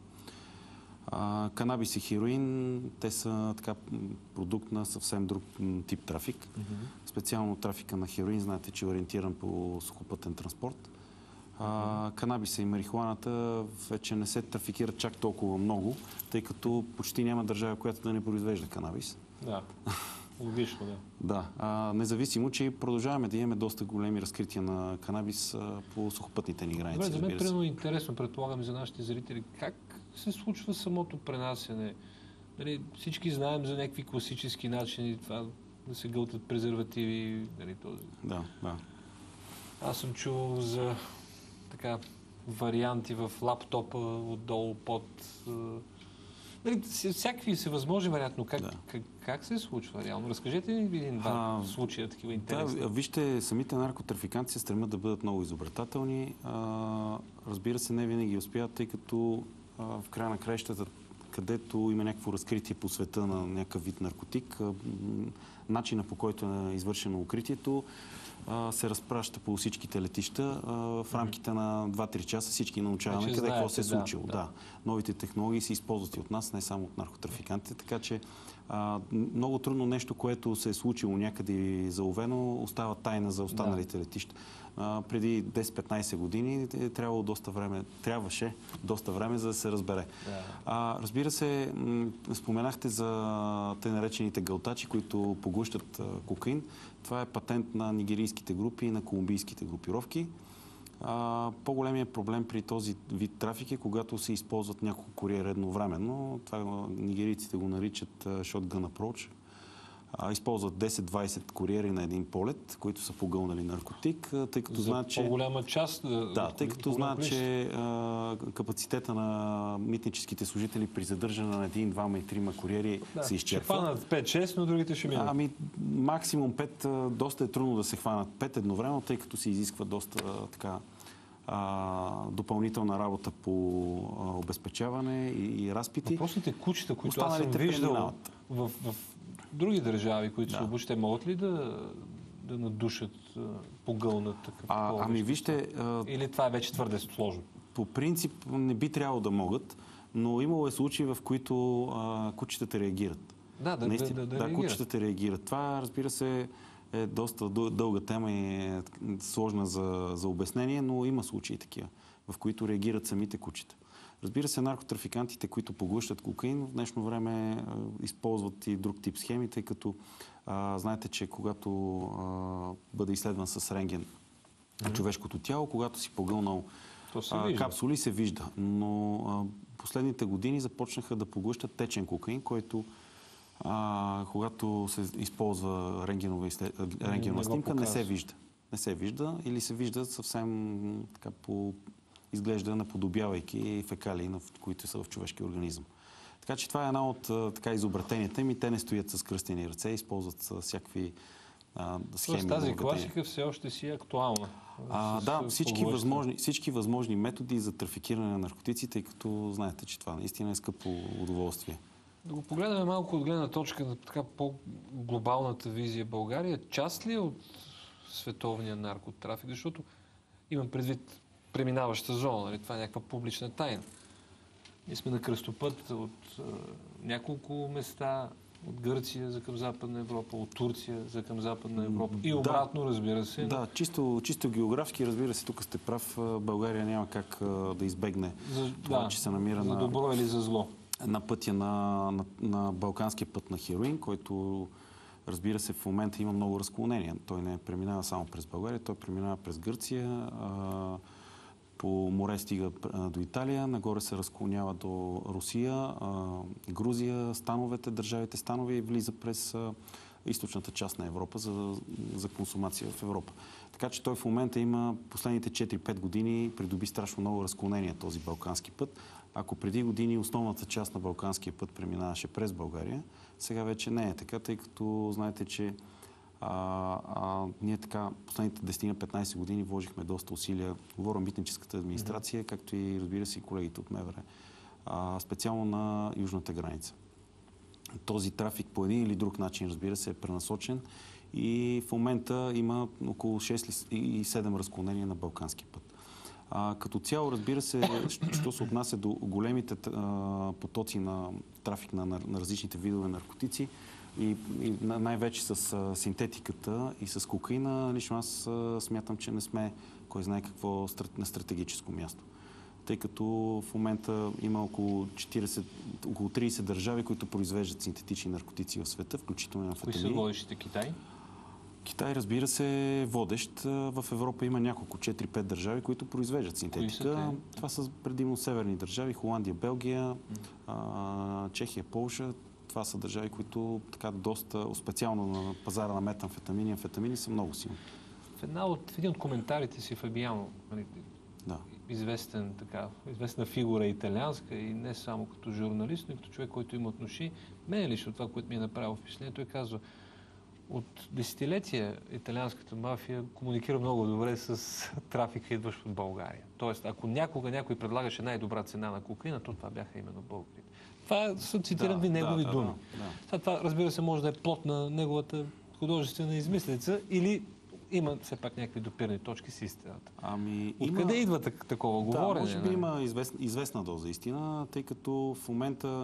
Speaker 4: А, канабис и хероин, те са така м, продукт на съвсем друг м, тип трафик. Специално трафика на хероин, знаете, че е ориентиран по сухопътен транспорт. А, канабиса и марихуаната вече не се трафикират чак толкова много, тъй като почти няма държава, която да не произвежда канабис.
Speaker 1: Да, логично, да.
Speaker 4: Да, а, независимо, че продължаваме да имаме доста големи разкрития на канабис а, по сухопътните ни граници.
Speaker 1: Добре, за мен
Speaker 4: разбира се.
Speaker 1: примерно е интересно, предполагам и за нашите зрители, как се случва самото пренасене? Нали, всички знаем за някакви класически начини, това да се гълтат презервативи, нали, този.
Speaker 4: Да, да.
Speaker 1: Аз съм чувал за така варианти в лаптопа отдолу под... а, Нали, с- всякакви са възможни вероятно. Как,
Speaker 4: Да.
Speaker 1: как, как се случва реално? Разкажете ни един-два
Speaker 4: А,
Speaker 1: случая, такива
Speaker 4: Да,
Speaker 1: интересни.
Speaker 4: вижте, самите наркотрафиканти се стремят да бъдат много изобретателни. А, разбира се, не винаги успяват, тъй като а, в края на краищата, където има някакво разкритие по света на някакъв вид наркотик, а, м, начина по който е извършено укритието, а, се разпраща по всичките летища. А, в рамките на два-три часа всички научаваме
Speaker 1: Вече
Speaker 4: къде какво
Speaker 1: знаете,
Speaker 4: се е
Speaker 1: да,
Speaker 4: случило.
Speaker 1: да.
Speaker 4: Да. Новите технологии се използват и от нас, не само от наркотрафикантите, така че а, много трудно нещо, което се е случило някъде и заловено, остава тайна за останалите да. летища. А, преди десет-петнайсет години е трябвало доста време, трябваше доста време, за да се разбере.
Speaker 1: Да.
Speaker 4: А, разбира се, м, споменахте за те наречените гълтачи, които поглъщат а, кокаин. Това е патент на нигерийските групи и на колумбийските групировки. А, по-големият проблем при този вид трафик е, когато се използват няколко куриера едновременно. Това нигерийците го наричат а, shotgun approach. а, използват десет-двайсет куриери на един полет, които са погълнали наркотик, тъй като
Speaker 1: За
Speaker 4: знаят, че...
Speaker 1: по-голяма част...
Speaker 4: Да, тъй като знаят, че а, капацитета на митническите служители при задържане на един, двама и трима куриери
Speaker 1: да,
Speaker 4: се изчерпва.
Speaker 1: Ще хванат пет-шест, но другите ще минат.
Speaker 4: Ами, максимум пет, доста е трудно да се хванат пет едновременно, тъй като се изисква доста така а, допълнителна работа по а, обезпечаване и, и разпити.
Speaker 1: Въпросните кучета, които аз съм виждал в, в други държави, които да. са обучени, могат ли да, да надушат, погълнат такъв?
Speaker 4: А, ами вижте... А,
Speaker 1: или това е вече твърде сложно?
Speaker 4: По принцип не би трябвало да могат, но имало е случаи, в които а, кучетата реагират.
Speaker 1: Да, да,
Speaker 4: Наистина,
Speaker 1: да, да,
Speaker 4: да,
Speaker 1: да
Speaker 4: кучетата реагират. Това, разбира се, е доста дълга тема и е сложна за, за обяснение, но има случаи такива, в които реагират самите кучета. Разбира се, наркотрафикантите, които поглъщат кокаин, в днешно време а, използват и друг тип схеми, тъй като а, знаете, че когато а, бъде изследван с рентген mm-hmm. човешкото тяло, когато си погълнал а, капсули, се вижда. Но а, последните години започнаха да поглъщат течен кокаин, който а, когато се използва рентгенова, рентгенова снимка, не се вижда. Не се вижда или се вижда съвсем така по изглежда наподобявайки фекалии, които са в човешкия организъм. Така че това е една от така изобретенията им и те не стоят с кръстени ръце, използват всякакви а, схеми.
Speaker 1: Тоест тази класика все още си е актуална.
Speaker 4: А, да, всички възможни, всички възможни методи за трафикиране на наркотици, тъй като знаете, че това наистина е скъпо удоволствие.
Speaker 1: Да го погледаме малко от гледна точка на така по-глобалната визия. България част ли е от световния наркотрафик? Защото имам предвид преминаваща зона, нали? Това е някаква публична тайна. Ние сме на кръстопът от а, няколко места, от Гърция за към Западна Европа, от Турция за към Западна Европа и обратно, да, разбира се.
Speaker 4: Да, чисто, чисто географски, разбира се, тук сте прав, България няма как а, да избегне
Speaker 1: за,
Speaker 4: това,
Speaker 1: да,
Speaker 4: че се намира
Speaker 1: за
Speaker 4: на,
Speaker 1: добро или за зло.
Speaker 4: На пътя на, на, на Балканския път на хероин, който, разбира се, в момента има много разклонения. Той не преминава само през България, той преминава през Гърция, а, по море стига до Италия, нагоре се разклонява до Русия, а, Грузия, становете, държавите станови и влиза през а, източната част на Европа за, за консумация в Европа. Така че той в момента има последните четири-пет години придоби страшно много разклонения този Балкански път. Ако преди години основната част на Балканския път преминаваше през България, сега вече не е така, тъй като знаете, че а, а, ние така последните десет-петнайсет години вложихме доста усилия, говоря митническата администрация, както и, разбира се, и колегите от МВР, а, специално на южната граница. Този трафик по един или друг начин, разбира се, е пренасочен и в момента има около шест и седем разклонения на Балкански път. А, като цяло, разбира се, що се отнася до големите а, потоци на трафик на, на, на различните видове наркотици и, и най-вече с а, синтетиката и с кокаина, лично аз а, смятам, че не сме кой знае какво на стратегическо място. Тъй като в момента има около четирийсет, около трийсет държави, които произвеждат синтетични наркотици в света, включително и амфетамини.
Speaker 1: Кои са водещите? Китай?
Speaker 4: Китай, разбира се, е водещ. В Европа има няколко, четири-пет държави, които произвеждат синтетика. Това са предимно северни държави. Холандия, Белгия, mm. Чехия, Полша. Това са държави, които така доста, специално на пазара на метамфетамини и амфетамини, са много силни.
Speaker 1: В, една от, в един от коментарите си Фабиано,
Speaker 4: да.
Speaker 1: известен, така, известна фигура италианска и не само като журналист, но и като човек, който има отношение, мен лично това, което ми е направило впечатление, той казва: от десетилетия италианската мафия комуникира много добре с трафика, идващ от България. Тоест, ако някога някой предлагаше най-добра цена на кокаина, то това бяха именно българите. Това са, цитирам да, ви, негови да, думи. Да, да. Това, разбира се, може да е плод на неговата художествена измислица или има все пак някакви допирни точки с истината.
Speaker 4: Ами,
Speaker 1: Откъде
Speaker 4: има...
Speaker 1: идва такова говорене?
Speaker 4: Да, може би има известна, известна доза истина, тъй като в момента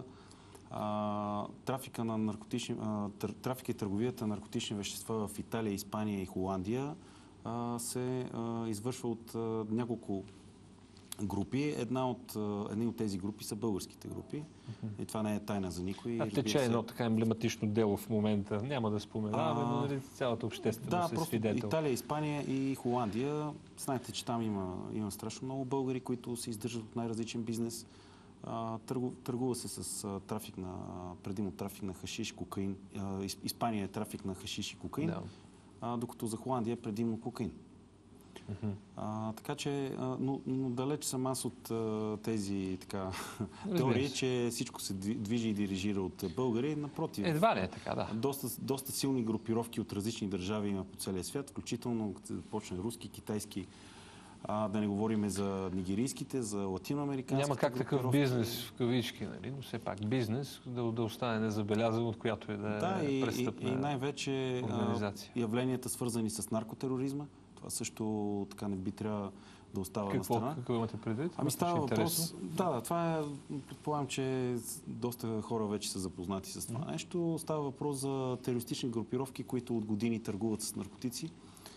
Speaker 4: а, трафика, на наркотични, а, трафика и търговията на наркотични вещества в Италия, Испания и Холандия а, се а, извършва от а, няколко групи. Една от, едни от тези групи са българските групи. Mm-hmm. И това не е тайна за никой.
Speaker 1: А тече едно така емблематично дело в момента. Няма да споменаваме, а... но нали, цялата общественост
Speaker 4: да,
Speaker 1: е свидетел.
Speaker 4: Да, Италия, Испания и Холандия. Знаете, че там има, има страшно много българи, които се издържат от най-различен бизнес. А, търгу, търгува се с а, трафик на, предимно трафик на хашиш, кокаин. А, Из, Испания е трафик на хашиш и кокаин,
Speaker 1: Да.
Speaker 4: а, докато за Холандия е предимно кокаин.
Speaker 1: Мгм.
Speaker 4: А, така че, а, но, но далеч съм аз от а, тези така,
Speaker 1: Разбира
Speaker 4: теории,
Speaker 1: се.
Speaker 4: че всичко се дви- движи и дирижира от българи. Напротив,
Speaker 1: Едва ли е така, да.
Speaker 4: доста, доста силни групировки от различни държави има по целия свят, включително като се започне руски, китайски, а, да не говорим за нигерийските, за латиноамериканските.
Speaker 1: Няма как такъв
Speaker 4: групировки.
Speaker 1: бизнес в кавички, нали? Но все пак бизнес да, да остане незабелязан от която и да е
Speaker 4: Да, и, и,
Speaker 1: престъпна
Speaker 4: и най-вече а,
Speaker 1: организация.
Speaker 4: явленията, свързани с наркотероризма. Това също така не би трябва да остава на
Speaker 1: Какво,
Speaker 4: страна.
Speaker 1: какво имате предвид?
Speaker 4: Ами
Speaker 1: Ще
Speaker 4: става
Speaker 1: е
Speaker 4: въпрос.
Speaker 1: интересно.
Speaker 4: Да, да, това е. Предполагам, че доста хора вече са запознати с това нещо. Става въпрос за терористични групировки, които от години търгуват с наркотици.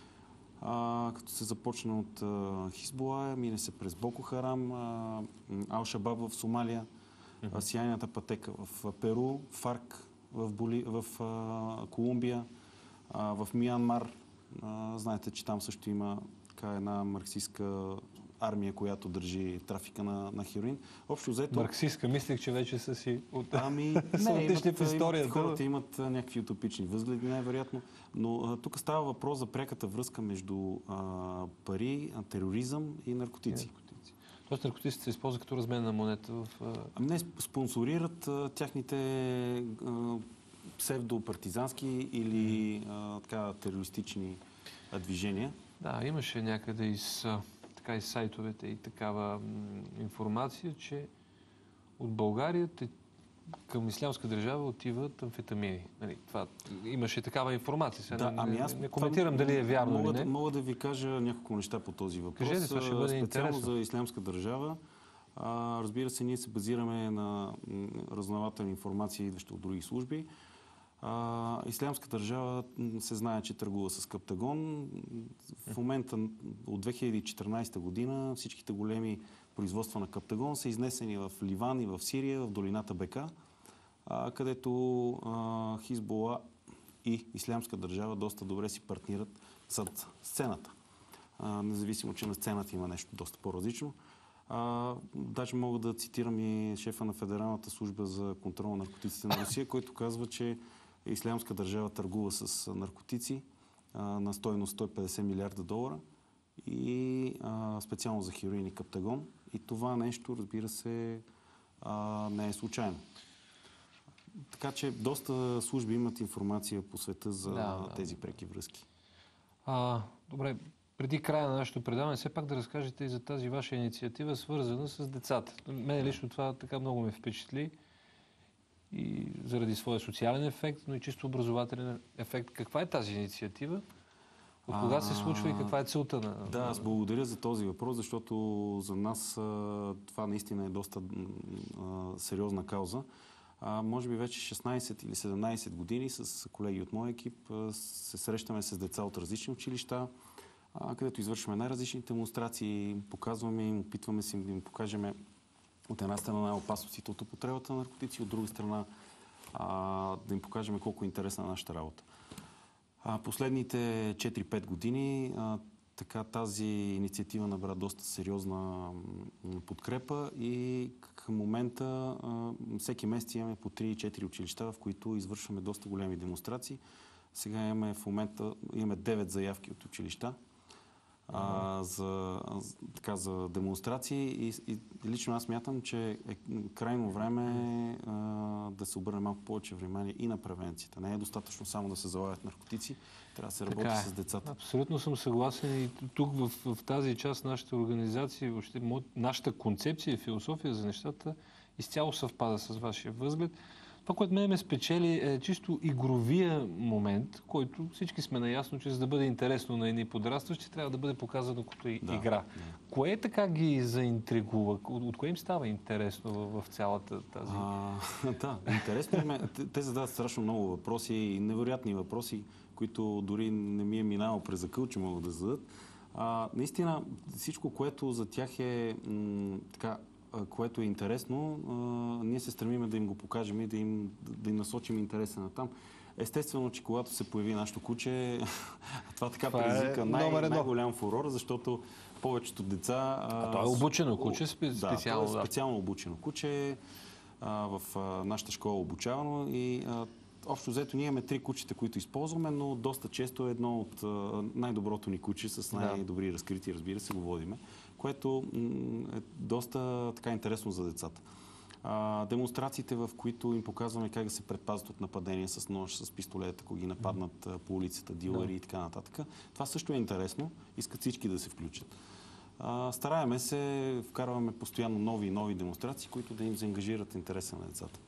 Speaker 4: А, като се започна от а, Хизбула, мине се през Боко Харам, а, Ал-Шабаб в Сомалия, а, Сияйната пътека в Перу, ФАРК в, Боли, в а, Колумбия, а, в Миянмар. А, знаете, че там също има така една марксистка армия, която държи трафика на, на хероин. Общо взето...
Speaker 1: Марксистка, мислех, че вече са си от...
Speaker 4: Ами,
Speaker 1: са
Speaker 4: не,
Speaker 1: отишли
Speaker 4: имат,
Speaker 1: в историята.
Speaker 4: имат, хората имат а, някакви утопични възгледи, най-вероятно. Но а, тук става въпрос за пряката връзка между а, пари, а, тероризъм и наркотици.
Speaker 1: наркотици. Тоест наркотиците се използват като разменна монета в... а,
Speaker 4: Ами не спонсорират а, тяхните а, псевдопартизански или а, така, терористични а, движения.
Speaker 1: Да, имаше някъде из, а, така, из сайтовете и такава м, информация, че от България те, към Ислямска държава отиват амфетамини. Нали, това, имаше такава информация. Сега
Speaker 4: Да,
Speaker 1: не,
Speaker 4: ами
Speaker 1: не,
Speaker 4: аз
Speaker 1: не коментирам дали е вярно
Speaker 4: мога,
Speaker 1: или не.
Speaker 4: да- Мога да ви кажа няколко неща по този въпрос.
Speaker 1: Кажете, това ще бъде
Speaker 4: Специално
Speaker 1: интересно.
Speaker 4: за Ислямска държава. А, разбира се, ние се базираме на м, разузнавателна информация, идваща от други служби. А, Ислямска държава м, се знае, че търгува с Каптагон. В момента м, от две хиляди и четиринадесета година всичките големи производства на Каптагон са изнесени в Ливан и в Сирия, в долината Бека, а, където а, Хизбула и Ислямска държава доста добре си партнират зад сцената. А, независимо, че на сцената има нещо доста по-различно. А, даже мога да цитирам и шефа на Федералната служба за контрол на наркотиците на Русия, който казва, че Ислямска държава търгува с наркотици а, на стойност сто и петдесет милиарда долара и а, специално за хероин и Каптагон. И това нещо, разбира се, а, не е случайно. Така че доста служби имат информация по света за
Speaker 1: Да, да.
Speaker 4: тези преки връзки.
Speaker 1: А, добре, преди края на нашето предаване, все пак да разкажете и за тази ваша инициатива, свързана с децата. Мене лично това така много ме впечатли и заради своя социален ефект, но и чисто образователен ефект. Каква е тази инициатива? От кога се случва и каква е целта на...
Speaker 4: Да, аз благодаря за този въпрос, защото за нас а, това наистина е доста а, сериозна кауза. А, може би вече шестнадесет или седемнадесет години с колеги от моя екип а, се срещаме с деца от различни училища, а, където извършваме най-различни демонстрации, показваме им, опитваме се да им покажем от една страна опасностите от употребата на наркотици, от друга страна а, да им покажем колко е интересна нашата работа. А, последните четири-пет години а, така тази инициатива набра доста сериозна м, подкрепа и към момента а, всеки месец имаме по три-четири училища, в които извършваме доста големи демонстрации. Сега имаме в момента имаме девет заявки от училища а, за, така, за демонстрации и, и лично аз мятам, че е крайно време а, да се обърне малко повече внимание и на превенцията. Не е достатъчно само да се залагат наркотици, трябва да се работи
Speaker 1: Така е.
Speaker 4: с децата.
Speaker 1: Абсолютно съм съгласен и тук в, в тази част нашата организация, въобще мо- нашата концепция и философия за нещата изцяло съвпада с вашия възглед. Това, което мен ме спечели е чисто игровия момент, който всички сме наясно, че за да бъде интересно на едни подрастващи, трябва да бъде показано като и-
Speaker 4: Да,
Speaker 1: игра.
Speaker 4: да.
Speaker 1: Кое така ги заинтригува? От, от кое им става интересно в, в цялата тази...
Speaker 4: А, да, интересно им е. Те, те задават страшно много въпроси и невероятни въпроси, които дори не ми е минало през акъл, че могат да зададат. А, наистина, всичко, което за тях е м, така, а, което е интересно, а, ние се стремиме да им го покажем и да им, да им насочим интереса на там. Естествено, че когато се появи нашето куче, това така
Speaker 1: Това е
Speaker 4: предизвика най-
Speaker 1: номер едно.
Speaker 4: най-голям фурор, защото повечето деца...
Speaker 1: А то е обучено куче, спе-
Speaker 4: Да,
Speaker 1: специално,
Speaker 4: то е
Speaker 1: да.
Speaker 4: специално обучено куче. А, в а, нашата школа е обучавано и а, общо взето ние имаме три кучета, които използваме, но доста често е едно от а, най-доброто ни куче с най-добри разкрити, разбира се, го водиме, което м- е доста така интересно за децата. А, демонстрациите, в които им показваме как да се предпазват от нападения с нож, с пистолет, ако ги нападнат а, по улицата, дилъри
Speaker 1: Да.
Speaker 4: и така нататък. Това също е интересно. Искат всички да се включат. А, стараеме се, вкарваме постоянно нови и нови демонстрации, които да им заангажират интереса на децата.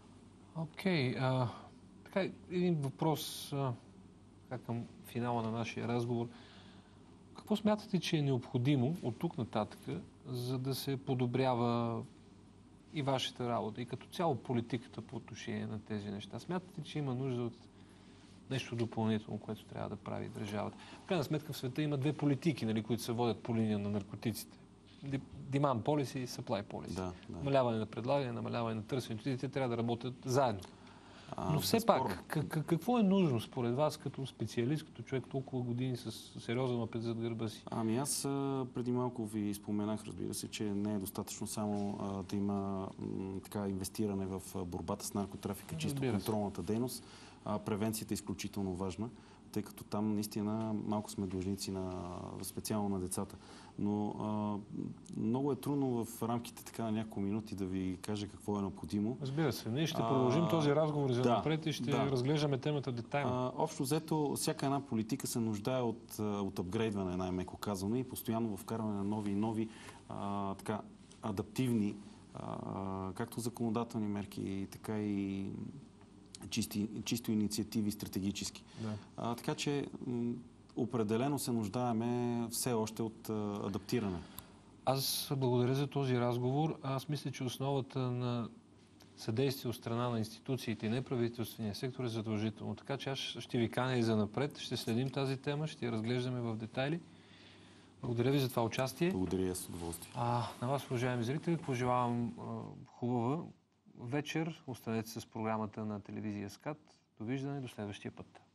Speaker 1: Окей. Okay, така, един въпрос а, така, към финала на нашия разговор. Какво смятате, че е необходимо от тук нататък, за да се подобрява и вашата работа, и като цяло политиката по отношение на тези неща? Смятате, че има нужда от нещо допълнително, което трябва да прави държавата? В крайна сметка в света има две политики, нали, които се водят по линия на наркотиците. Demand policy и supply policy.
Speaker 4: Да, да.
Speaker 1: Намаляване на предлагане, намаляване на търсенето. И те трябва да работят заедно.
Speaker 4: А,
Speaker 1: Но все
Speaker 4: безспорно.
Speaker 1: пак, как- какво е нужно според вас като специалист, като човек толкова години с сериозен опит зад гърба си?
Speaker 4: Ами аз а, преди малко ви споменах, разбира се, че не е достатъчно само а, да има м, така инвестиране в а, борбата с наркотрафика, чисто
Speaker 1: Разбира се.
Speaker 4: контролната дейност. А, превенцията е изключително важна, тъй като там наистина малко сме длъжници на, специално на децата. Но а, много е трудно в рамките така на няколко минути да ви кажа какво е необходимо.
Speaker 1: Разбира се, ние ще
Speaker 4: А,
Speaker 1: продължим този разговор за
Speaker 4: да,
Speaker 1: напред и ще
Speaker 4: да.
Speaker 1: разглеждаме темата детайлно.
Speaker 4: А, общо взето, всяка една политика се нуждае от, а, от апгрейдване, най-меко казано, и постоянно вкарване на нови и нови а, така, адаптивни, а, както законодателни мерки, така и чисти, чисто инициативи стратегически.
Speaker 1: Да.
Speaker 4: А, така че м, определено се нуждаеме все още от а, адаптиране.
Speaker 1: Аз благодаря за този разговор. Аз мисля, че основата на съдействие от страна на институциите и неправителствения сектор е задължително. Така че аз ще ви каня и за напред. Ще следим тази тема, ще я разглеждаме в детайли. Благодаря ви за това участие.
Speaker 4: Благодаря с удоволствие.
Speaker 1: А, на вас, уважаеми зрители, пожелавам а, хубава вечер. Останете с програмата на телевизия СКАТ. Довиждане до следващия път.